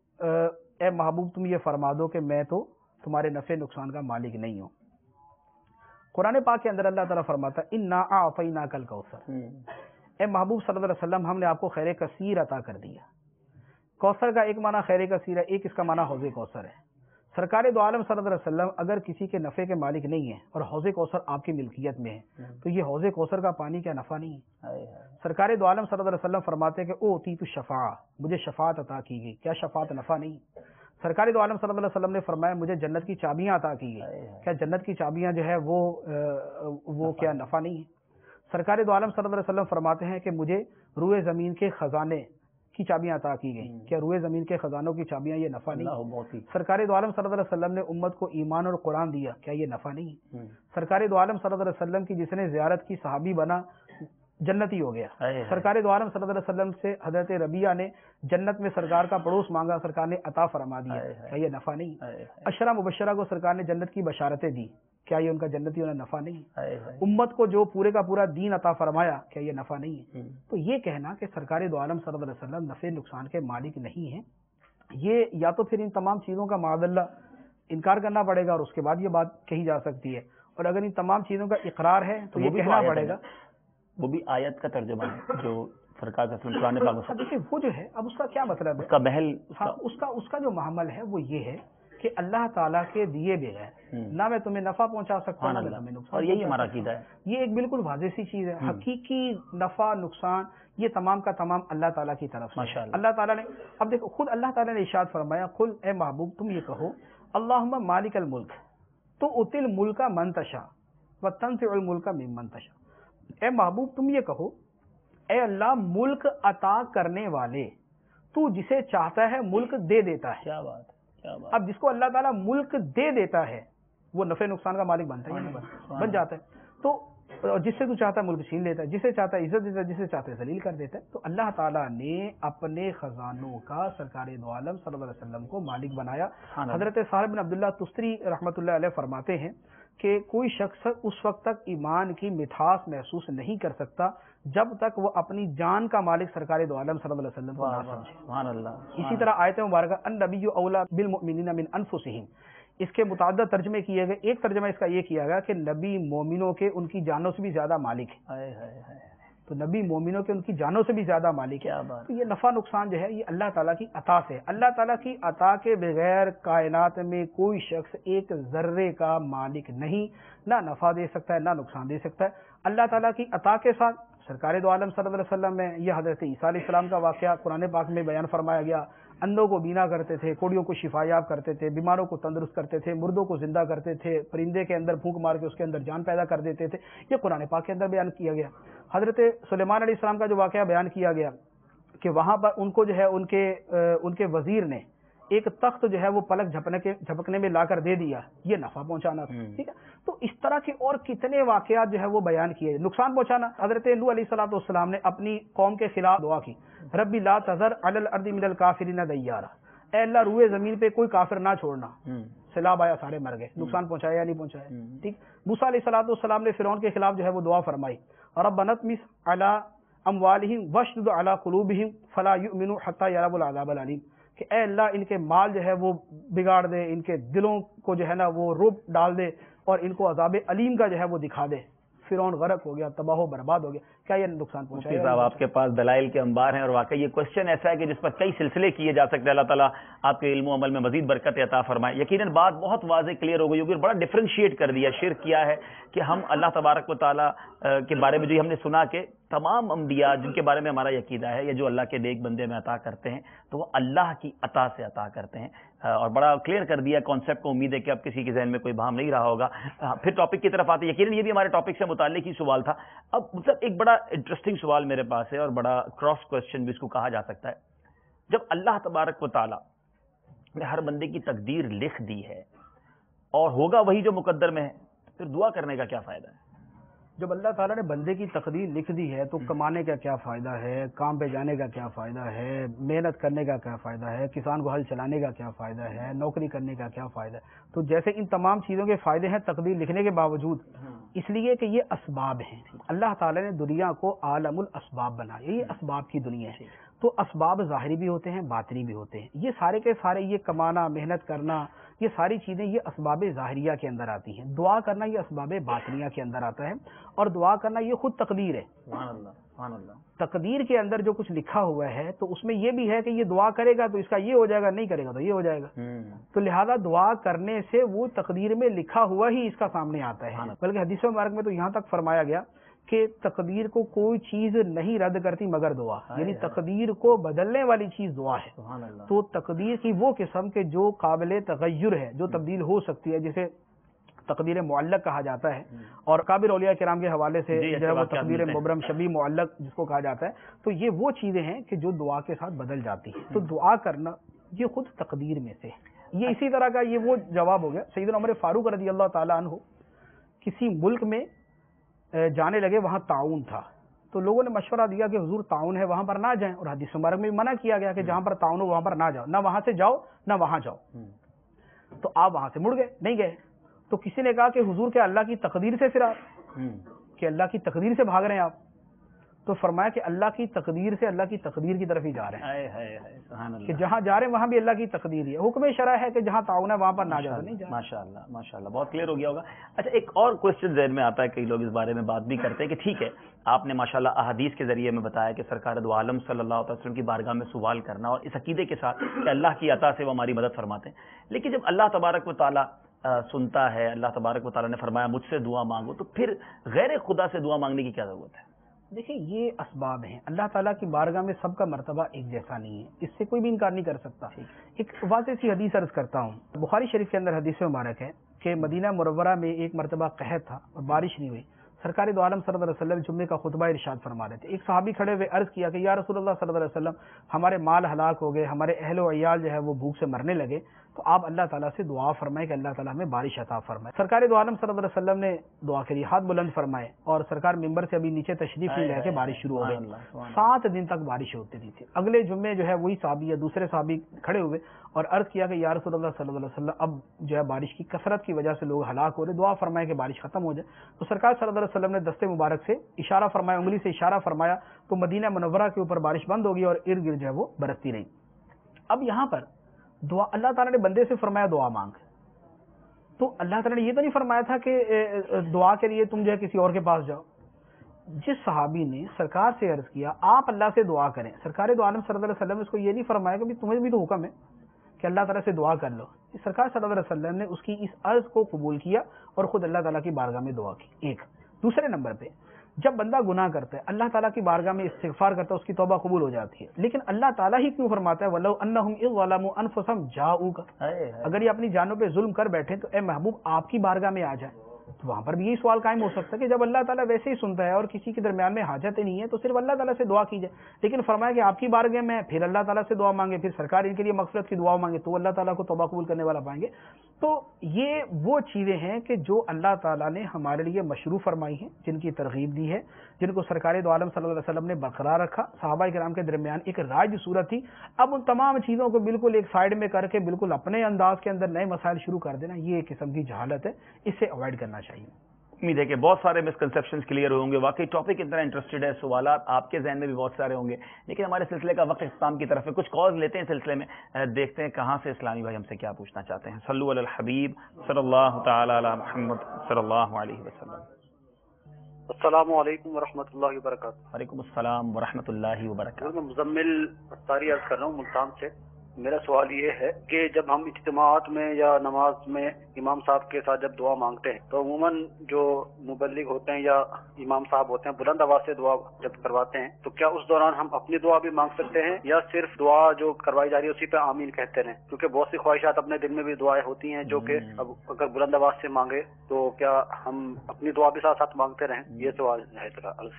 [SPEAKER 4] اے محبوب تم یہ فرما دو کہ میں تو تمہارے نفع نقصان کا مالک نہیں ہوں. قرآن پاک کے اندر اللہ تعالیٰ فرماتا ہے انا اعطیناک الکوثر، اے محبوب صلی اللہ علیہ وسلم ہم نے آپ کو خیر کثیر عطا کر دیا. کوثر کا ایک معنی خیر کثیر ہے، ایک اس کا معنی حوض کوثر ہے. سرکار دو عالم صلی اللہ علیہ وسلم اگر کسی کے نفع کے مالک نہیں ہیں اور حوض کوثر آپ کی ملکیت میں ہے تو یہ حوض کوثر کا پانی کیا نفع نہیں ہے؟ سرکار دو عالم صلی اللہ علیہ وسلم فرماتے ہیں کہ او تی تو شفاع، مجھے شفاعت عطا کی گئی. کیا شفاعت نفع نہیں؟ سرکار دو عالم صلی اللہ علیہ وسلم نے فرمایا مجھے جنت کی چابیاں عطا کی گئی. کیا جنت کی چابیاں جو ہے وہ کیا نفع نہیں ہے؟ سرکار دو عالم صلی اللہ علیہ وسلم فرماتے ہیں کہ مجھے روئے زمین کے خزانے کی چابیاں عطا کی گئیں. کیا روئے زمین کے خزانوں کی چابیاں یہ نفع نہیں؟ سرکار دو عالم صلی اللہ علیہ وسلم نے امت کو ایمان اور قرآن دیا، کیا یہ نفع نہیں؟ سرکار دو عالم صلی اللہ علیہ وسلم کی جس نے زیارت کی صحابی بنا جنتی ہو گیا. سرکار دو عالم صلی اللہ علیہ وسلم سے حضرت ربیعہ نے جنت میں سرکار کا پڑوس مانگا، سرکار نے عطا فرما دیا، کیا یہ نفع نہیں؟ عشرہ مبشرہ کو سرکار نے جنت کی بشارتیں دی، کیا یہ ان کا جنتی ہونا نفع نہیں؟ امت کو جو پورے کا پورا دین عطا فرمایا، کیا یہ نفع نہیں ہے؟ تو یہ کہنا کہ سرکار دو عالم صلی اللہ علیہ وسلم نفع نقصان کے مالک نہیں ہیں، یہ یا تو پھر ان تمام چیزوں کا معاذ اللہ انکار کرنا پڑے گا اور اس کے بعد یہ بات کہی جا سکتی ہے، اور اگر ان تمام چیزوں کا اقرار ہے تو یہ کہنا پڑے گا.
[SPEAKER 2] وہ بھی آیت کا ترجمہ ہے جو سرکار کا قرآن پاک میں.
[SPEAKER 4] دیکھیں وہ جو ہے اب اس کا کیا مطلب ہے،
[SPEAKER 2] اس کا محل،
[SPEAKER 4] اس کا جو محمل ہے وہ یہ ہے کہ اللہ تعالیٰ کے دیے بغیر نہ میں تمہیں نفع پہنچا سکتا ہوں نہ میں تمہیں نقصان،
[SPEAKER 2] اور یہی ہمارا عقیدہ ہے.
[SPEAKER 4] یہ ایک بالکل واضح سی چیز ہے. حقیقی نفع نقصان یہ تمام کا تمام اللہ تعالیٰ کی طرف سے. اللہ تعالیٰ نے اب دیکھو خود اللہ تعالیٰ نے ارشاد فرمایا قل اے محبوب تم یہ کہو اللہم مالک الملک تؤتی الملک من تشاء وتنزع الملک ممن تشاء. اے محبوب تم یہ کہو اے اللہ ملک عطا کرنے والے تو جسے چاہتا ہے ملک دے دیتا ہے.
[SPEAKER 2] کیا بات.
[SPEAKER 4] اب جس کو اللہ تعالیٰ ملک دے دیتا ہے وہ نفع نقصان کا مالک بنتا ہے بن جاتا ہے. تو جس سے تو چاہتا ہے ملک چھین لیتا ہے، جسے چاہتا ہے عزت دیتا ہے، جسے چاہتا ہے ذلیل کر دیتا ہے. تو اللہ تعالیٰ نے اپنے خزانوں کا سرکار دو عالم صلی اللہ علیہ وسلم کو مالک بنایا. حضرت سہل بن عبداللہ تستری رحمۃ اللہ علیہ فرماتے ہیں کہ کوئی شخص اس وقت تک ایمان کی مٹھاس محسوس نہیں کر سکتا جب تک وہ اپنی جان کا مالک سرکار دو عالم صلی اللہ علیہ وسلم کو نہ سمجھے.
[SPEAKER 2] سبحان اللہ.
[SPEAKER 4] اسی طرح آیت مبارکہ النبی اولی بالمؤمنین من انفسہم، اس کے متعدد ترجمے کیے گئے. ایک ترجمہ اس کا یہ کیا گیا کہ نبی مومنوں کے ان کی جانوں سے بھی زیادہ مالک ہے. تو نبی مومنوں کے ان کی جانوں سے بھی زیادہ مالک ہے. تو یہ نفع نقصان جو ہے یہ اللہ تعالیٰ کی عطا سے. اللہ تعالیٰ کی عطا کے بغیر کائنات میں کوئی شخص ایک ذرے کا مالک نہیں، نہ نفع دے سکتا ہے نہ نقصان دے سکتا ہے. اللہ تعالیٰ کی عطا کے ساتھ سرکار دو عالم صلی اللہ علیہ وسلم میں یہ حضرت عیسیٰ علیہ السلام کا واقعہ قرآن پاک میں بیان فرمایا گیا. اندھوں کو بینا کرتے تھے، کوڑیوں کو شفا یاب کرتے تھے، بیماروں کو تندرست کرتے تھے، مردوں کو زندہ کرتے تھے، پرندے کے اندر پھونک مار کے اس کے اندر جان پیدا کر دیتے تھے. یہ قرآن پاک کے اندر بیان کیا گیا. حضرت سلیمان علیہ السلام کا جو واقعہ بیان کیا گیا کہ وہاں پر ان کو جو ہے ان کے وزیر نے ایک تخت جو ہے وہ پلک جھپکنے میں لا کر دے دیا، یہ نفع پہنچانا تھا، ٹھیک ہے. تو اس طرح کے اور کتنے واقعات جو ہے وہ بیان کیے. نقصان پہنچانا، حضرت نوح علیہ الصلوۃ والسلام نے اپنی قوم کے خلاف دعا کی، ربی لا تذر علی الارض من الکافرین دیارا، اے اللہ روئے زمین پہ کوئی کافر نہ چھوڑنا. سیلاب آیا، سارے مر گئے. نقصان پہنچایا یا نہیں پہنچایا؟ ٹھیک. موسیٰ علیہ الصلوۃ والسلام نے فرعون کے خلاف جو ہے وہ دعا فرمائی، ربنا اطمس علی اموالہم واشدد علی قلوبہم فلا یؤمنوا حتی یروا العذاب العلیم، کہ اے اللہ ان کے مال جو ہے وہ بگاڑ دے، ان کے دلوں کو جو ہے نا وہ رعب ڈال دے اور ان کو عذاب علیم کا جو ہے وہ دکھا دے. فرعون غرق ہو گیا، تباہ و برباد ہو گیا. کیا یہ نقصان پہنچایا؟
[SPEAKER 2] صاحب آپ کے پاس دلائل کے انبار ہیں، اور واقعی یہ کوشچن ایسا ہے کہ جس پر کئی سلسلے کیے جا سکتے ہیں. اللہ تعالیٰ آپ کے علم و عمل میں مزید برکت عطا فرمائے. یقیناً بات بہت واضح کلیئر ہو گئی ہوگی، بڑا ڈفرینشیٹ کر دیا. شرک کیا ہے کہ ہم اللہ تبارک و تعالیٰ کے بارے میں جو ہم نے سنا کہ تمام انبیاء جن کے بارے میں ہمارا یقینہ ہے، یا جو اللہ کے نیک بندے میں عطا کرتے ہیں تو وہ اللہ کی عطا سے عطا کرتے ہیں، اور بڑا کلیئر کر دیا کانسیپٹ کو. امید ہے کہ اب کسی کے ذہن میں کوئی بہام نہیں رہا ہوگا. پھر ٹاپک کی طرف آتے ہیں. یقیناً یہ بھی ہمارے ٹاپک سے متعلق ہی سوال تھا. اب مطلب ایک بڑا انٹرسٹنگ سوال میرے پاس ہے، اور بڑا کراس کوشچن بھی اس کو کہا جا سکتا ہے. جب اللہ تبارک و تعالیٰ نے ہر بندے کی تقدیر لکھ دی ہے اور ہوگا وہی جو مقدر میں ہے، پھر دعا کرنے کا کیا فائدہ ہے؟
[SPEAKER 4] جب اللہ تعالیٰ نے بندے کی تقدیر لکھ دی ہے تو کمانے کا کیا فائدہ ہے، کام پہ جانے کا کیا فائدہ ہے، محنت کرنے کا کیا فائدہ ہے، کسان کو ہل چلانے کا کیا فائدہ ہے، نوکری کرنے کا کیا فائدہ ہے. تو جیسے ان تمام چیزوں کے فائدے ہیں تقدیر لکھنے کے باوجود، اس لیے کہ یہ اسباب ہیں. اللہ تعالیٰ نے دنیا کو عالم الاسباب بنایا، یہ اسباب کی دنیا ہے. تو اسباب ظاہری بھی ہوتے ہیں، باطنی بھی ہوتے ہیں. یہ سارے کے سارے، یہ کمانا، محنت کرنا، یہ ساری چیزیں یہ اسباب ظاہریہ کے اندر آتی ہیں. دعا کرنا یہ اسباب باطنیہ کے اندر آتا ہے، اور دعا کرنا یہ خود تقدیر ہے.
[SPEAKER 2] سبحان اللہ، سبحان اللہ.
[SPEAKER 4] تقدیر کے اندر جو کچھ لکھا ہوا ہے تو اس میں یہ بھی ہے کہ یہ دعا کرے گا تو اس کا یہ ہو جائے گا، نہیں کرے گا تو یہ ہو جائے گا. تو لہذا دعا کرنے سے وہ تقدیر میں لکھا ہوا ہی اس کا سامنے آتا ہے. بلکہ حدیث مبارک میں تو یہاں تک فرمایا گیا کہ تقدیر کو کوئی چیز نہیں رد کرتی مگر دعا، یعنی تقدیر کو بدلنے والی چیز دعا ہے. تو تقدیر کی وہ قسم کے جو قابل تغیر ہے، جو تبدیل ہو سکتی ہے، جسے تقدیر معلق کہا جاتا ہے، اور کابر اولیاء کرام کے حوالے سے جو ہے وہ تقدیر مبرم شبیہ معلق جس کو کہا جاتا ہے. تو یہ وہ چیزیں ہیں کہ جو دعا کے ساتھ بدل جاتی ہیں. تو دعا کرنا یہ خود تقدیر میں سے. یہ اسی طرح کا یہ وہ جواب ہو گیا. سیدنا عمر فاروق رضی اللہ تعالیٰ عنہ کسی ملک میں جانے لگے، وہاں تعاون تھا، تو لوگوں نے مشورہ دیا کہ حضور تعاون ہے وہاں پر نہ جائیں، اور حدیث مبارک میں بھی منع کیا گیا کہ جہاں پر تعاون ہو وہاں پر نہ جاؤ، نہ وہاں سے جاؤ نہ وہاں جاؤ. تو آپ وہاں سے مڑ گئے، نہیں گئے. تو کسی نے کہا کہ حضور کیا اللہ کی تقدیر سے پھر آپ کہ اللہ کی تقدیر سے بھاگ رہے ہیں آپ؟ تو فرمایا کہ اللہ کی تقدیر سے اللہ کی تقدیر کی طرف ہی جا رہے ہیں، کہ جہاں جا رہے ہیں وہاں بھی اللہ کی تقدیر ہے. حکم شرع ہے کہ جہاں تعاون ہے وہاں پر نہ جاؤ، نہیں جاؤ.
[SPEAKER 2] ماشاء اللہ، ماشاء اللہ، بہت کلیئر ہو گیا ہوگا. اچھا، ایک اور کوشچن ذہن میں آتا ہے، کئی لوگ اس بارے میں بات بھی کرتے ہیں کہ ٹھیک ہے آپ نے ماشاءاللہ احادیث کے ذریعے میں بتایا کہ سرکار دو عالم صلی اللہ علیہ وسلم کی بارگاہ میں سوال کرنا، اور اس عقیدے کے ساتھ کہ اللہ کی عطا سے وہ ہماری مدد فرماتے ہیں. لیکن جب اللہ تبارک و تعالیٰ سنتا ہے، اللہ تبارک و تعالیٰ نے فرمایا مجھ سے دعا مانگو، تو پھر غیر خدا سے دعا مانگنے کی کیا ضرورت ہے؟
[SPEAKER 4] دیکھیں یہ اسباب ہیں. اللہ تعالیٰ کی بارگاہ میں سب کا مرتبہ ایک جیسا نہیں ہے، اس سے کوئی بھی انکار نہیں کر سکتا. ایک واضح سی حدیث عرض کرتا ہوں. بخاری شریف کے اندر حدیث مبارک ہے کہ مدینہ منورہ میں ایک مرتبہ قحط تھا اور بارش نہیں ہوئی. سرکار دو عالم صلی اللہ علیہ وسلم جمعے کا خطبہ ارشاد فرما رہے تھے. ایک صحابی کھڑے ہوئے عرض کیا کہ یا رسول اللہ صلی اللہ علیہ وسلم ہمارے مال ہلاک ہو گئے، ہمارے اہل و عیال جو ہے وہ بھوک سے مرنے لگے، تو آپ اللہ تعالیٰ سے دعا فرمائے کہ اللہ تعالیٰ ہمیں بارش عطا فرمائے. سرکار دو عالم صلی اللہ علیہ وسلم نے دعا کے لیے ہاتھ بلند فرمائے، اور سرکار ممبر سے ابھی نیچے تشریف نہیں لے کے بارش شروع ہو گئی. 7 دن تک بارش ہوتی رہی تھی. اگلے جمعے جو ہے وہی صحابی یا دوسرے صحابی کھڑے ہوئے اور عرض کیا کہ یا رسول اللہ صلی اللہ علیہ وسلم اب جو ہے بارش کی کثرت کی وجہ سے لوگ ہلاک ہو رہے، دعا فرمائے کہ بارش ختم ہو جائے. تو سرکار صلی اللہ علیہ وسلم نے دستے مبارک سے اشارہ فرمایا، انگلی سے اشارہ فرمایا، تو مدینہ منورہ کے اوپر بارش بند ہو گئی اور ارد گرد جو ہے وہ برستی رہی. اب یہاں پر دعا اللہ تعالیٰ نے بندے سے فرمایا دعا مانگ، تو اللہ تعالیٰ نے یہ تو نہیں فرمایا تھا کہ دعا کے لیے تم جو ہے کسی اور کے پاس جاؤ. جس صحابی نے سرکار سے عرض کیا آپ اللہ سے دعا کریں، سرکار دو عالم صلی اللہ علیہ وسلم نے اس کو یہ نہیں فرمایا کہ تمہیں بھی تو حکم ہے کہ اللہ تعالیٰ سے دعا کر لو. سرکار صلی اللہ علیہ وسلم نے اس کی اس عرض کو قبول کیا اور خود اللہ تعالیٰ کی بارگاہ میں دعا کی. ایک دوسرے نمبر پہ جب بندہ گناہ کرتا ہے اللہ تعالیٰ کی بارگاہ میں استغفار کرتا ہے، اس کی توبہ قبول ہو جاتی ہے. لیکن اللہ تعالیٰ ہی کیوں فرماتا ہے وَلَوْ أَنَّهُمْ إِذْ ظَلَمُوا أَنفُسَهُمْ جَاءُوكَ، اگر یہ اپنی جانوں پہ ظلم کر بیٹھے تو اے محبوب آپ کی بارگاہ میں آ جائیں. تو وہاں پر بھی یہی سوال قائم ہو سکتا ہے کہ جب اللہ تعالیٰ ویسے ہی سنتا ہے اور کسی کے درمیان میں حاجت نہیں ہے تو صرف اللہ تعالیٰ سے دعا کی جائے. لیکن فرمایا کہ آپ کی بارگاہ میں پھر اللہ تعالیٰ سے دعا مانگے, پھر سرکار ان کے لیے مغفرت کی دعا مانگے تو اللہ تعالیٰ کو توبہ قبول کرنے والا پائیں گے. تو یہ وہ چیزیں ہیں کہ جو اللہ تعالیٰ نے ہمارے لیے مشروع فرمائی ہیں, جن کی ترغیب دی ہے, جن کو سرکار دو عالم صلی اللہ علیہ وسلم نے برقرار رکھا. صحابہ کرام کے درمیان ایک رائج صورت تھی. اب ان تمام چیزوں کو بالکل ایک سائیڈ میں کر کے بالکل اپنے انداز کے اندر نئے مسائل شروع کر دینا, یہ ایک قسم کی جہالت ہے, اس سے اوائڈ کرنا چاہیے.
[SPEAKER 2] امید ہے کہ بہت سارے مسکنسیپشنز کلیئر ہوں گے. واقعی ٹاپک اتنا انٹرسٹڈ ہے, سوالات آپ کے ذہن میں بھی بہت سارے ہوں گے, لیکن ہمارے سلسلے کا وقت اختتام کی طرف ہے. کچھ کالز لیتے ہیں سلسلے میں, دیکھتے ہیں کہاں سے اسلامی بھائی ہم سے کیا پوچھنا چاہتے ہیں. صلو علی الحبیب صلی اللہ تعالی علی محمد صلی اللہ علیہ وسلم.
[SPEAKER 6] السلام علیکم ورحمۃ اللہ وبرکاتہ.
[SPEAKER 2] وعلیکم السلام ورحمۃ اللہ وبرکاتہ.
[SPEAKER 6] میں مزمل اختاری عرض کر رہا ہوں ملتان سے. میرا سوال یہ ہے کہ جب ہم اجتماعات میں یا نماز میں امام صاحب کے ساتھ جب دعا مانگتے ہیں تو عموماً جو مبلغ ہوتے ہیں یا امام صاحب ہوتے ہیں بلند آواز سے دعا جب کرواتے ہیں تو کیا اس دوران ہم اپنی دعا بھی مانگ سکتے ہیں یا صرف دعا جو کروائی جا رہی ہے اسی پہ آمین کہتے رہیں؟ کیونکہ بہت سی خواہشات اپنے دل میں بھی دعائیں ہوتی ہیں جو کہ اب اگر بلند آواز سے مانگے تو کیا ہم اپنی دعا بھی ساتھ ساتھ مانگتے رہیں؟ یہ سوال ہے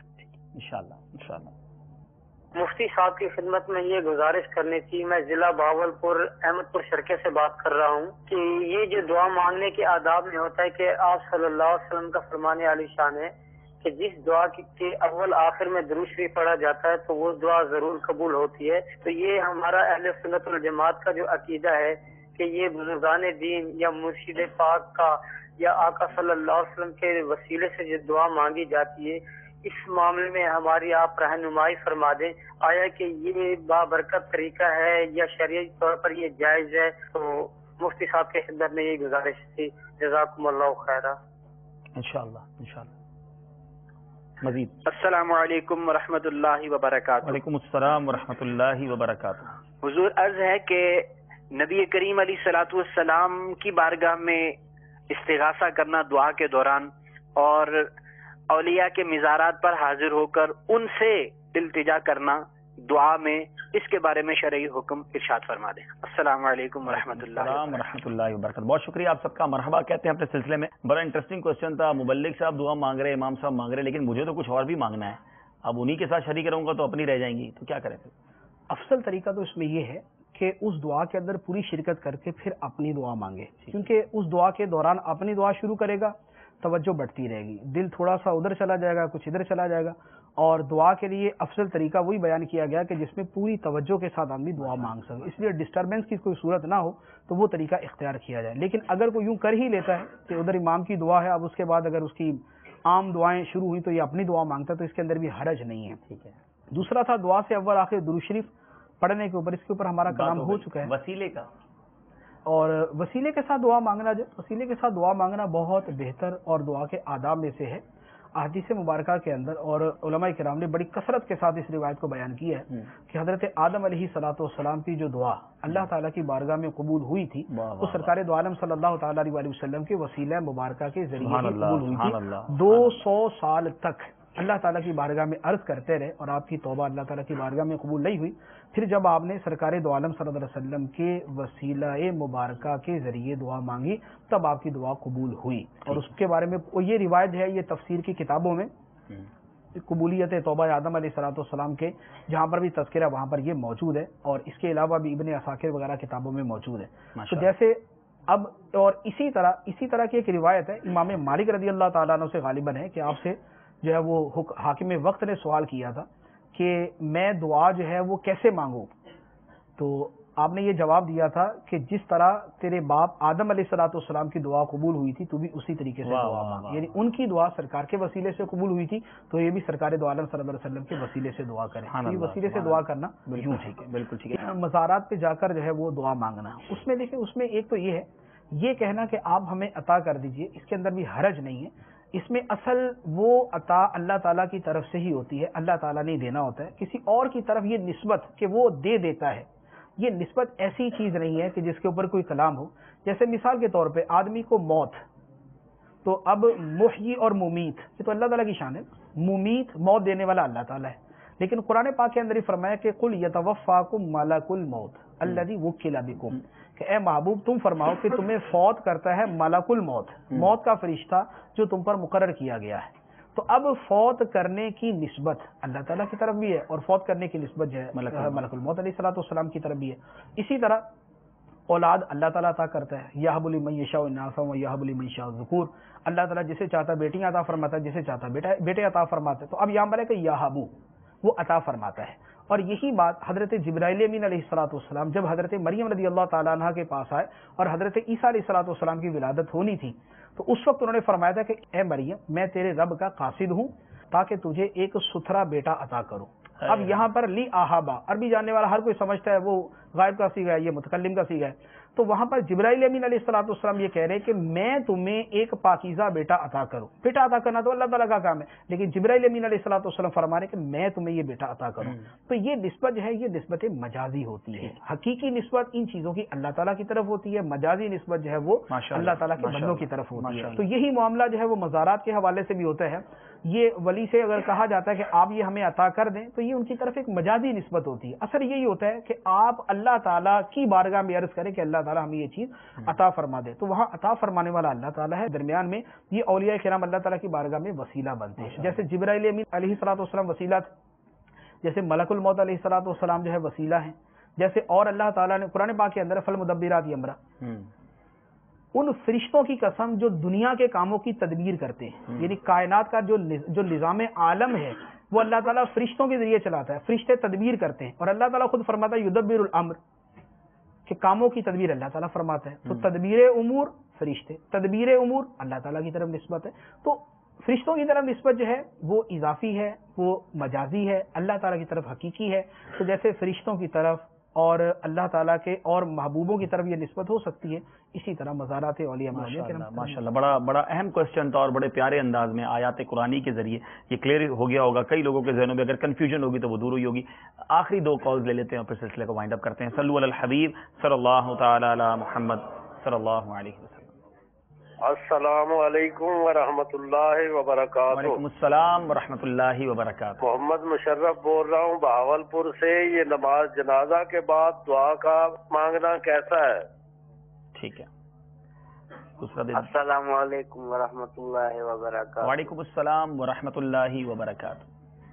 [SPEAKER 2] انشاءاللہ.
[SPEAKER 7] مفتی صاحب کی خدمت میں یہ گزارش کرنی تھی. میں ضلع بہاولپور احمد پور شرکے سے بات کر رہا ہوں کہ یہ جو دعا مانگنے کے آداب میں ہوتا ہے کہ آپ صلی اللہ علیہ وسلم کا فرمان عالی شان ہے کہ جس دعا کے اول آخر میں درود شریف پڑھا جاتا ہے تو وہ دعا ضرور قبول ہوتی ہے. تو یہ ہمارا اہل سنت والجماعت کا جو عقیدہ ہے کہ یہ بزرگان دین یا مرشد پاک کا یا آقا صلی اللہ علیہ وسلم کے وسیلے سے جو دعا مانگی جاتی ہے, اس معاملے میں ہماری آپ رہنمائی فرما دیں. آیا کہ یہ بابرکت طریقہ ہے یا شرعی طور پر یہ جائز ہے؟ تو مفتی صاحب کے خدمت میں یہ گزارش تھی. جزاکم اللہ خیرہ.
[SPEAKER 2] انشاءاللہ. مزید.
[SPEAKER 8] السلام علیکم ورحمۃ اللہ وبرکاتہ.
[SPEAKER 2] وعلیکم السلام ورحمۃ اللہ وبرکاتہ.
[SPEAKER 8] حضور عرض ہے کہ نبی کریم علیہ الصلوۃ والسلام کی بارگاہ میں استغاثہ کرنا دعا کے دوران اور اولیاء کے مزارات پر حاضر ہو کر ان سے التجا کرنا دعا میں, اس کے بارے میں شرعی حکم ارشاد فرما دیں. السلام علیکم ورحمۃ اللہ
[SPEAKER 2] وبرکاتہ. بہت شکریہ آپ سب کا. مرحبا کہتے ہیں اپنے سلسلے میں. بڑا انٹرسٹنگ کوشچن تھا. مبلغ صاحب دعا مانگ رہے, امام صاحب مانگ رہے, لیکن مجھے تو کچھ اور بھی مانگنا ہے. اب انہی کے ساتھ شریک رہوں گا تو اپنی رہ جائیں گی, تو کیا کریں پھر؟
[SPEAKER 4] افضل طریقہ تو اس میں یہ ہے کہ اس دعا کے اندر پوری شرکت کر کے پھر اپنی دعا مانگے, کیونکہ اس دعا کے دوران اپنی دعا شروع کرے گا, توجہ بڑھتی رہے گی, دل تھوڑا سا ادھر چلا جائے گا, کچھ ادھر چلا جائے گا. اور دعا کے لیے افضل طریقہ وہی بیان کیا گیا کہ جس میں پوری توجہ کے ساتھ آدمی دعا مانگ سکے. اس لیے ڈسٹربنس کی کوئی صورت نہ ہو تو وہ طریقہ اختیار کیا جائے. لیکن اگر کوئی یوں کر ہی لیتا ہے کہ ادھر امام کی دعا ہے, اب اس کے بعد اگر اس کی عام دعائیں شروع ہوئی تو یہ اپنی دعا مانگتا ہے, تو اس کے اندر بھی حرج نہیں ہے. ٹھیک ہے. دوسرا تھا دعا سے اول آخر درود شریف پڑھنے کے اوپر, اس کے اوپر ہمارا کلام ہو چکا ہے.
[SPEAKER 2] وسیلے کا
[SPEAKER 4] اور وسیلے کے ساتھ دعا مانگنا, جو وسیلے کے ساتھ دعا مانگنا بہت بہتر اور دعا کے آداب میں سے ہے. احادیث مبارکہ کے اندر اور علماء کرام نے بڑی کثرت کے ساتھ اس روایت کو بیان کیا ہے کہ حضرت آدم علیہ الصلوۃ والسلام کی جو دعا اللہ تعالیٰ کی بارگاہ میں قبول ہوئی تھی وہ سرکار دو عالم صلی اللہ تعالیٰ علیہ وسلم کے وسیلہ مبارکہ کے ذریعے ہی قبول ہوئی تھی. 200 سال تک اللہ تعالیٰ کی بارگاہ میں عرض کرتے رہے اور آپ کی توبہ اللہ تعالیٰ کی بارگاہ میں قبول نہیں ہوئی. پھر جب آپ نے سرکار دو عالم صلی اللہ علیہ وسلم کے وسیلہ مبارکہ کے ذریعے دعا مانگی تب آپ کی دعا قبول ہوئی. اور اس کے بارے میں یہ روایت ہے, یہ تفسیر کی کتابوں میں قبولیت توبہ آدم علیہ الصلوۃ والسلام کے جہاں پر بھی تذکرہ وہاں پر یہ موجود ہے, اور اس کے علاوہ بھی ابن عساکر وغیرہ کتابوں میں موجود ہے. تو جیسے اب اور اسی طرح کی ایک روایت ہے امام مالک رضی اللہ تعالیٰ عنہ سے غالباً ہے کہ آپ سے جو ہے وہ حاکم وقت نے سوال کیا تھا کہ میں دعا جو ہے وہ کیسے مانگوں, تو آپ نے یہ جواب دیا تھا کہ جس طرح تیرے باپ آدم علیہ الصلوۃ والسلام کی دعا قبول ہوئی تھی تو بھی اسی طریقے سے دعا مانگ, یعنی ان کی دعا سرکار کے وسیلے سے قبول ہوئی تھی تو یہ بھی سرکار دو عالم صلی اللہ علیہ وسلم کے وسیلے سے دعا کریں. یہ وسیلے سے دعا کرنا یوں ٹھیک ہے, بالکل ٹھیک ہے. مزارات پہ جا کر جو ہے وہ دعا مانگنا, اس میں دیکھیں اس میں ایک تو یہ ہے یہ کہنا کہ آپ ہمیں عطا کر دیجئے, اس کے اندر بھی حرج نہیں ہے. اس میں اصل وہ عطا اللہ تعالیٰ کی طرف سے ہی ہوتی ہے, اللہ تعالیٰ نے دینا ہوتا ہے. کسی اور کی طرف یہ نسبت کہ وہ دے دیتا ہے, یہ نسبت ایسی چیز نہیں ہے کہ جس کے اوپر کوئی کلام ہو. جیسے مثال کے طور پہ آدمی کو موت, تو اب محیی اور ممیت یہ تو اللہ تعالیٰ کی شان ہے. ممیت موت دینے والا اللہ تعالیٰ ہے, لیکن قرآن پاک کے اندر ہی فرمایا کہ قل یتوفاکم ملک الموت الذی وکل بکم, کہ اے محبوب تم فرماؤ کہ تمہیں فوت کرتا ہے ملک الموت، موت کا فرشتہ جو تم پر مقرر کیا گیا ہے. تو اب فوت کرنے کی نسبت اللہ تعالیٰ کی طرف بھی ہے اور فوت کرنے کی نسبت جو ہے ملک الموت علیہ الصلوۃ والسلام کی طرف بھی ہے. اسی طرح اولاد اللہ تعالیٰ عطا کرتا ہے، یہب لمن یشاء اناثا و یہب لمن یشاء الذکور. اللہ تعالیٰ جسے چاہتا ہے بیٹیاں عطا فرماتا ہے، جسے چاہتا ہے بیٹے عطا فرماتا ہے. تو اب یہاں پر ہے کہ یہب وہ عطا فرماتا ہے. اور یہی بات حضرت جبرائیل امین علیہ الصلوۃ والسلام جب حضرت مریم رضی اللہ تعالیٰ عنہ کے پاس آئے اور حضرت عیسیٰ علیہ الصلوۃ والسلام کی ولادت ہونی تھی، تو اس وقت انہوں نے فرمایا تھا کہ اے مریم میں تیرے رب کا قاصد ہوں تاکہ تجھے ایک ستھرا بیٹا عطا کروں. اب یہاں پر لی آہابا عربی جاننے والا ہر کوئی سمجھتا ہے وہ غائب کا صیغہ ہے، یہ متکلم کا صیغہ ہے. تو وہاں پر جبرائیل امین علیہ الصلوۃ والسلام یہ کہہ رہے ہیں کہ میں تمہیں ایک پاکیزہ بیٹا عطا کروں. بیٹا عطا کرنا تو اللہ تعالیٰ کا کام ہے، لیکن جبرائیل امین علیہ الصلوۃ والسلام فرما رہے ہیں کہ میں تمہیں یہ بیٹا عطا کروں. تو یہ نسبت جو ہے یہ نسبت مجازی ہوتی ہے. حقیقی نسبت ان چیزوں کی اللہ تعالیٰ کی طرف ہوتی ہے، مجازی نسبت جو ہے وہ اللہ تعالیٰ کے بندوں کی طرف ہوتی ہے. تو یہی معاملہ جو ہے وہ مزارات کے حوالے سے بھی ہوتا ہے. یہ ولی سے اگر کہا جاتا ہے کہ آپ یہ ہمیں عطا کر دیں تو یہ ان کی طرف ایک مجازی نسبت ہوتی ہے. اثر یہی ہوتا ہے کہ آپ اللہ تعالیٰ کی بارگاہ میں عرض کریں کہ اللہ تعالیٰ ہمیں یہ چیز عطا فرما دے، تو وہاں عطا فرمانے والا اللہ تعالیٰ ہے. درمیان میں یہ اولیاء کرام اللہ تعالیٰ کی بارگاہ میں وسیلہ بنتے ہیں. جیسے جبرائیل امین علیہ الصلوۃ والسلام وسیلہ تھے، جیسے ملک الموت علیہ الصلوۃ والسلام جو ہے وسیلہ ہیں. جیسے اور اللہ تعالیٰ نے قرآن پاک کے اندر فالمدبرات امرا، ان فرشتوں کی قسم جو دنیا کے کاموں کی تدبیر کرتے ہیں، یعنی کائنات کا جو نظام عالم ہے وہ اللہ تعالیٰ فرشتوں کے ذریعے چلاتا ہے. فرشتے تدبیر کرتے ہیں اور اللہ تعالیٰ خود فرماتا ہے یدبر الامر، کہ کاموں کی تدبیر اللہ تعالیٰ فرماتا ہے. تو تدبیر امور فرشتے، تدبیر امور اللہ تعالیٰ کی طرف نسبت ہے. تو فرشتوں کی طرف نسبت جو ہے وہ اضافی ہے، وہ مجازی ہے، اللہ تعالیٰ کی طرف حقیقی ہے. تو جیسے فرشتوں کی طرف اور اللہ تعالیٰ کے اور محبوبوں کی طرف یہ نسبت ہو سکتی ہے، اسی طرح مزارات اولیاء
[SPEAKER 2] ماشاءاللہ بڑا اہم کوسچن تھا اور بڑے پیارے انداز میں آیات قرآنی کے ذریعے یہ کلیئر ہو گیا ہوگا. کئی لوگوں کے ذہنوں میں اگر کنفیوژن ہوگی تو وہ دور ہوئی ہوگی. آخری 2 کالز لے لیتے ہیں اور پھر سلسلے کو وائنڈ اپ کرتے ہیں. صلو علی الحبیب صلی اللہ تعالی علی محمد صلی اللہ علیہ وسلم.
[SPEAKER 9] السلام علیکم ورحمۃ اللہ وبرکاتہ.
[SPEAKER 2] وعلیکم السلام ورحمۃ اللہ وبرکاتہ.
[SPEAKER 9] محمد مشرف بول رہا ہوں بہاولپور سے. یہ نماز جنازہ کے بعد دعا کا مانگنا کیسا ہے؟
[SPEAKER 2] ٹھیک ہے.
[SPEAKER 7] السلام علیکم ورحمۃ اللہ وبرکاتہ.
[SPEAKER 2] وعلیکم السلام ورحمۃ اللہ وبرکاتہ.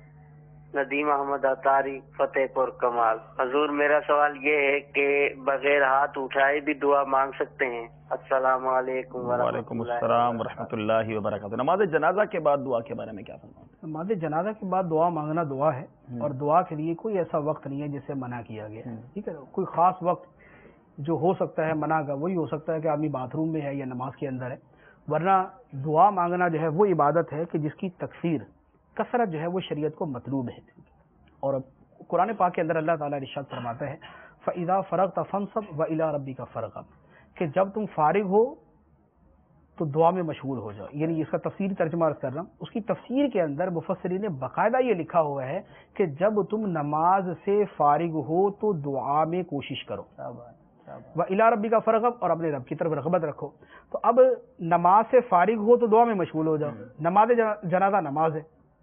[SPEAKER 7] ندیم احمد اطاری فتح پور کمال. حضور میرا سوال یہ ہے کہ بغیر ہاتھ اٹھائے بھی دعا مانگ سکتے ہیں؟ السلام علیکم
[SPEAKER 2] وعلیکم السلام ورحمۃ اللہ وبرکاتہ. نماز جنازہ کے بعد دعا کے بارے میں کیا فرماتے ہیں؟
[SPEAKER 4] نماز جنازہ کے بعد دعا مانگنا دعا ہے، اور دعا کے لیے کوئی ایسا وقت نہیں ہے جسے منع کیا گیا. ٹھیک ہے، کوئی خاص وقت جو ہو سکتا ہے منع کا وہی ہو سکتا ہے کہ آدمی باتھ روم میں ہے یا نماز کے اندر ہے. ورنہ دعا مانگنا جو ہے وہ عبادت ہے کہ جس کی تکثیر کثرت جو ہے وہ شریعت کو مطلوب ہے. اور قرآن پاک کے اندر اللہ تعالیٰ ارشاد فرماتا ہے فَإِذَا فَرَغْتَ فَانصَبْ وَإِلَىٰ رَبِّكَ فَارْغَب، کہ جب تم فارغ ہو تو دعا میں مشغول ہو جاؤ. یعنی اس کا تفسیری ترجمہ عرض کر رہا ہوں. اس کی تفسیر کے اندر مفسرین نے باقاعدہ یہ لکھا ہوا ہے کہ جب تم نماز سے فارغ ہو تو دعا میں کوشش کرو. وَإِلَىٰ رَبِّكَ فَارْغَب، اور اپنے رب کی طرف رغبت رکھو. تو اب نماز سے فارغ ہو تو دعا میں مشغول ہو جاؤ. نماز جنازہ نماز ہے،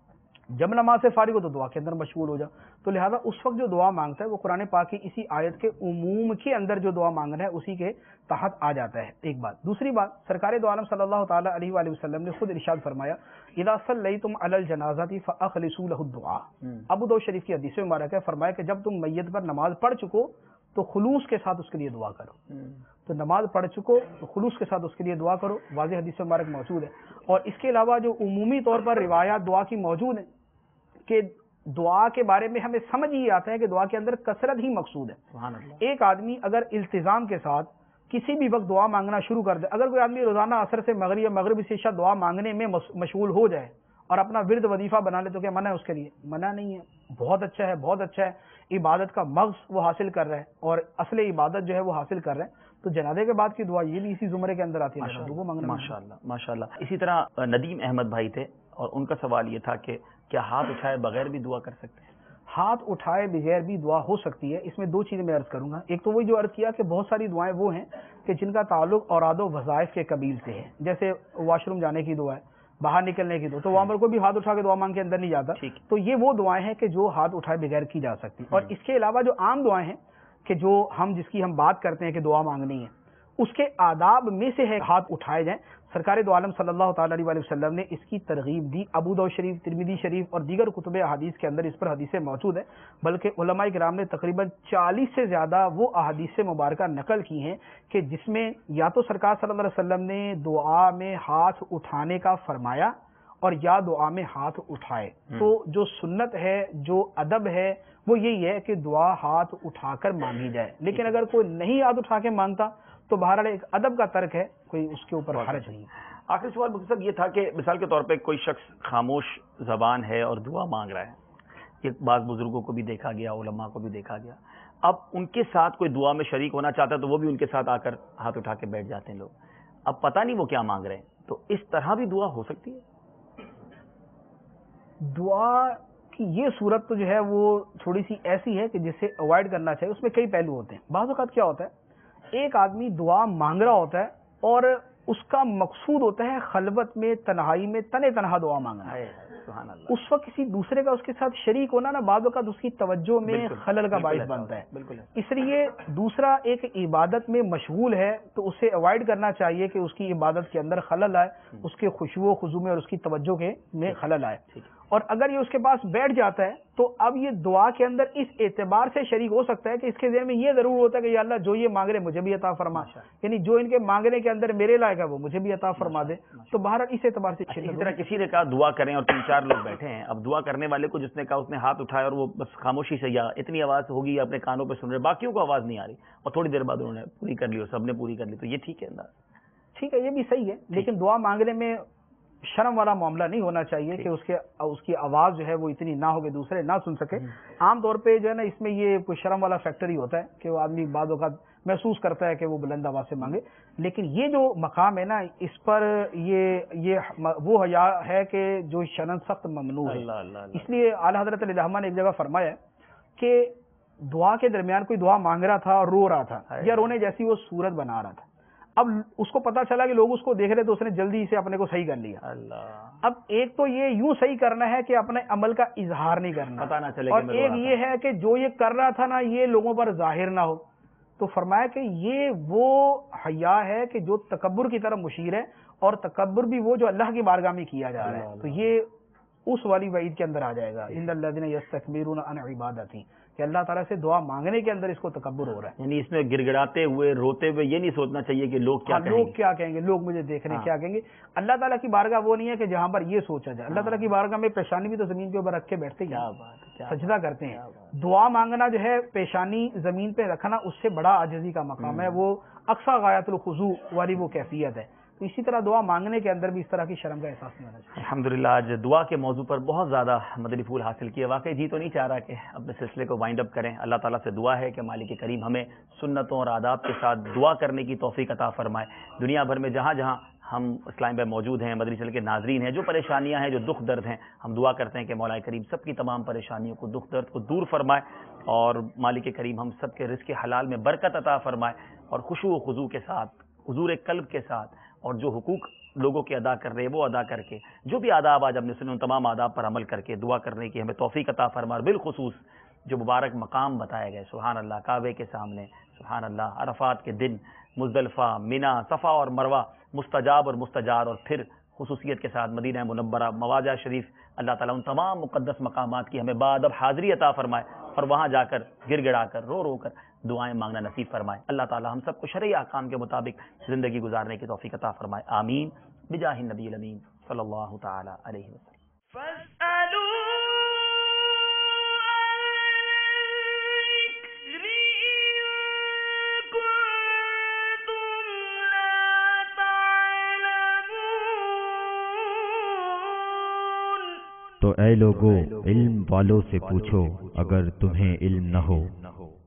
[SPEAKER 4] جب نماز سے فارغ ہو تو دعا کے اندر مشغول ہو جاؤ. تو لہذا اس وقت جو دعا مانگتا ہے وہ قرآن پاک کی اسی آیت کے عموم کے اندر جو دعا مانگنا ہے اسی کے تحت آ جاتا ہے. ایک بات. دوسری بات، سرکار دو عالم صلی اللہ تعالیٰ علیہ وآلہ وسلم نے خود ارشاد فرمایا اذا صلیتم علی الجنازۃ فاخلصوا له الدعاء. ابو داؤد شریف کی حدیث مبارک ہے، فرمایا کہ جب تم میت پر نماز پڑھ چکو تو خلوص کے ساتھ اس کے لیے دعا کرو. تو نماز پڑھ چکو تو خلوص کے ساتھ اس کے لیے دعا کرو. واضح حدیث مبارک موجود ہے. اور اس کے علاوہ جو عمومی طور پر روایات دعا کی موجود ہیں کہ دعا کے بارے میں ہمیں سمجھ ہی آتا ہے کہ دعا کے اندر کثرت ہی مقصود ہے. سبحان اللہ. ایک آدمی اگر التزام کے ساتھ کسی بھی وقت دعا مانگنا شروع کر دے، اگر کوئی آدمی روزانہ عصر سے مغرب یا مغرب سے عشاء دعا مانگنے میں مشغول ہو جائے اور اپنا ورد وظیفہ بنا لے تو کیا منع ہے اس کے لیے؟ منع نہیں ہے، بہت اچھا ہے، بہت اچھا ہے. عبادت کا مغز وہ حاصل کر رہا ہے اور اصل عبادت جو ہے وہ حاصل کر رہے ہیں. تو جنازے کے بعد کی دعا یہ بھی اسی زمرے کے اندر آتی ہے، وہ مانگنا.
[SPEAKER 2] ماشاءاللہ ماشاءاللہ. اسی طرح ندیم احمد بھائی تھے اور ان کا سوال یہ تھا کہ کیا ہاتھ اٹھائے بغیر بھی دعا کر سکتے ہیں؟
[SPEAKER 4] ہاتھ اٹھائے بغیر بھی دعا ہو سکتی ہے. اس میں 2 چیزیں میں عرض کروں گا. ایک تو وہی جو عرض کیا کہ بہت ساری دعائیں وہ ہیں کہ جن کا تعلق اوراد و وظائف کے قبیل سے ہے، جیسے واش روم جانے کی دعا ہے، باہر نکلنے کی دعا، تو وہاں پر کوئی بھی ہاتھ اٹھا کے دعا مانگ کے اندر نہیں جاتا. تو یہ وہ دعائیں ہیں کہ جو ہاتھ اٹھائے بغیر کی جا سکتی. اور اس کے علاوہ جو عام دعائیں ہیں کہ جو ہم جس کی ہم بات کرتے ہیں کہ دعا مانگنی ہے اس کے آداب میں سے ہے ہاتھ اٹھائے جائیں. سرکار دو عالم صلی اللہ تعالی علیہ وسلم نے اس کی ترغیب دی. ابو داؤد شریف، ترمذی شریف اور دیگر کتب احادیث کے اندر اس پر حدیثیں موجود ہیں، بلکہ علماء کرام نے تقریباً 40 سے زیادہ وہ احادیث مبارکہ نقل کی ہیں کہ جس میں یا تو سرکار صلی اللہ علیہ وسلم نے دعا میں ہاتھ اٹھانے کا فرمایا اور یا دعا میں ہاتھ اٹھائے. تو جو سنت ہے، جو ادب ہے، وہ یہی ہے کہ دعا ہاتھ اٹھا کر مانگی جائے. لیکن اگر کوئی نہیں ہاتھ اٹھا کے مانگتا تو بہرحال ایک ادب کا ترک ہے، کوئی اس کے اوپر حرج نہیں.
[SPEAKER 2] آخری سوال مقصد یہ تھا کہ مثال کے طور پہ کوئی شخص خاموش زبان ہے اور دعا مانگ رہا ہے، یہ بعض بزرگوں کو بھی دیکھا گیا، علماء کو بھی دیکھا گیا. اب ان کے ساتھ کوئی دعا میں شریک ہونا چاہتا ہے تو وہ بھی ان کے ساتھ آ کر ہاتھ اٹھا کے بیٹھ جاتے ہیں لوگ. اب پتہ نہیں وہ کیا مانگ رہے ہیں، تو اس طرح بھی دعا ہو سکتی ہے؟
[SPEAKER 4] دعا کی یہ صورت تو جو ہے وہ تھوڑی سی ایسی ہے کہ جسے اوائڈ کرنا چاہیے. اس میں کئی پہلو ہوتے ہیں. بعض اوقات کیا ہوتا ہے، ایک آدمی دعا مانگ رہا ہوتا ہے اور اس کا مقصود ہوتا ہے خلوت میں، تنہائی میں تنہا دعا مانگنا. اس وقت کسی دوسرے کا اس کے ساتھ شریک ہونا نا بعض اوقات اس کی توجہ میں خلل کا باعث بنتا ہے. اس لیے دوسرا ایک عبادت میں مشغول ہے تو اسے اوائڈ کرنا چاہیے کہ اس کی عبادت کے اندر خلل آئے، اس کے خشوع و خضوع میں اور اس کی توجہ کے میں خلل آئے. اور اگر یہ اس کے پاس بیٹھ جاتا ہے تو اب یہ دعا کے اندر اس اعتبار سے شریک ہو سکتا ہے کہ اس کے ذہن میں یہ ضرور ہوتا ہے کہ یا اللہ جو یہ مانگ رہے مجھے بھی عطا فرما، یعنی جو ان کے مانگنے کے اندر میرے لائق ہے وہ مجھے بھی عطا فرما دے. تو بہرحال اس اعتبار سے
[SPEAKER 2] اسی طرح کسی نے کہا دعا کریں اور 3-4 لوگ بیٹھے ہیں، اب دعا کرنے والے کو جس نے کہا اس نے ہاتھ اٹھایا اور وہ بس خاموشی سے یا اتنی آواز ہوگی یا اپنے کانوں پہ سن رہے، باقیوں کو آواز نہیں آ رہی اور تھوڑی دیر بعد انہوں نے پوری کر لی اور سب نے پوری کر لی، تو یہ ٹھیک ہے انداز؟
[SPEAKER 4] ٹھیک ہے، یہ بھی صحیح ہے. لیکن دعا مانگنے میں شرم والا معاملہ نہیں ہونا چاہیے کہ اس کی آواز جو ہے وہ اتنی نہ ہو کہ دوسرے نہ سن سکے. عام طور پہ جو ہے نا اس میں یہ کوئی شرم والا فیکٹر ہی ہوتا ہے کہ وہ آدمی بعض اوقات محسوس کرتا ہے کہ وہ بلند آواز سے مانگے. لیکن یہ جو مقام ہے نا اس پر یہ وہ حیا ہے کہ جو شرن سخت ممنوع ہے. اس لیے اعلیٰ حضرت علیہ الرحمہ نے ایک جگہ فرمایا ہے کہ دعا کے درمیان کوئی دعا مانگ رہا تھا اور رو رہا تھا یا رونے جیسی وہ صورت بنا رہا تھا. اب اس کو پتا چلا کہ لوگ اس کو دیکھ رہے تو اس نے جلدی سے اپنے کو صحیح کر لیا. اب ایک تو یہ یوں صحیح کرنا ہے کہ اپنے عمل کا اظہار نہیں کرنا،
[SPEAKER 2] پتہ نہ چلے،
[SPEAKER 4] اور ایک یہ ہے کہ جو یہ کر رہا تھا نا یہ لوگوں پر ظاہر نہ ہو. تو فرمایا کہ یہ وہ حیا ہے کہ جو تکبر کی طرف مشیر ہے، اور تکبر بھی وہ جو اللہ کی بارگاہ میں کیا جا رہا ہے. تو یہ اس والی وعید کے اندر آ جائے گا، ان الذین یستکبرون عن عبادتی، کہ اللہ تعالیٰ سے دعا مانگنے کے اندر اس کو تکبر ہو رہا ہے.
[SPEAKER 2] یعنی اس میں گڑ گڑاتے ہوئے روتے ہوئے یہ نہیں سوچنا چاہیے کہ لوگ کیا
[SPEAKER 4] کہیں گے، لوگ مجھے دیکھ رہے ہیں کیا کہیں گے. اللہ تعالیٰ کی بارگاہ وہ نہیں ہے کہ جہاں پر یہ سوچا جائے. اللہ تعالیٰ کی بارگاہ میں پیشانی بھی تو زمین کے اوپر رکھ کے بیٹھتے ہیں، سجدہ کرتے ہیں. دعا مانگنا جو ہے پیشانی زمین پہ رکھنا اس سے بڑا عاجزی کا مقام ہے، وہ اقصی غایت الخضوع والی وہ کیفیت ہے. تو اسی طرح دعا مانگنے کے اندر بھی اس طرح کی شرم کا احساس نہیں ہونا چاہیے.
[SPEAKER 2] الحمدللہ آج دعا کے موضوع پر بہت زیادہ مدنی پھول حاصل کیے. واقعی جی تو نہیں چاہ رہا کہ اپنے سلسلے کو وائنڈ اپ کریں. اللہ تعالیٰ سے دعا ہے کہ مالک کریم ہمیں سنتوں اور آداب کے ساتھ دعا کرنے کی توفیق عطا فرمائے. دنیا بھر میں جہاں جہاں ہم اسلام پہ موجود ہیں، مدنی چینل کے ناظرین ہیں، جو پریشانیاں ہیں، جو دکھ درد ہیں، ہم دعا کرتے ہیں کہ مولا کریم سب کی تمام پریشانیوں کو، دکھ درد کو دور فرمائے اور مالک کریم ہم سب کے رزق حلال میں برکت عطا فرمائے اور خشوع و خضوع کے ساتھ، حضور قلب کے ساتھ، اور جو حقوق لوگوں کے ادا کر رہے ہیں وہ ادا کر کے، جو بھی آداب آج ہم نے سنے ان تمام آداب پر عمل کر کے دعا کرنے کی ہمیں توفیق عطا فرمائے. اور بالخصوص جو مبارک مقام بتائے گئے، سبحان اللہ، کعبے کے سامنے، سبحان اللہ، عرفات کے دن، مزدلفہ، منی، صفا اور مروہ، مستجاب اور مستجار، اور پھر خصوصیت کے ساتھ مدینہ منورہ، مواضع شریف، اللہ تعالیٰ ان تمام مقدس مقامات کی ہمیں بادب حاضری عطا فرمائے اور وہاں جا کر گر گڑا کر رو رو کر دعائیں مانگنا نصیب فرمائے. اللہ تعالیٰ ہم سب کو شرعی احکام کے مطابق زندگی گزارنے کی توفیق عطا فرمائے. آمین بجاہ النبی الامین صلی اللہ تعالی علیہ وسلم.
[SPEAKER 1] تو اے لوگو علم والوں سے پوچھو اگر تمہیں علم نہ ہو.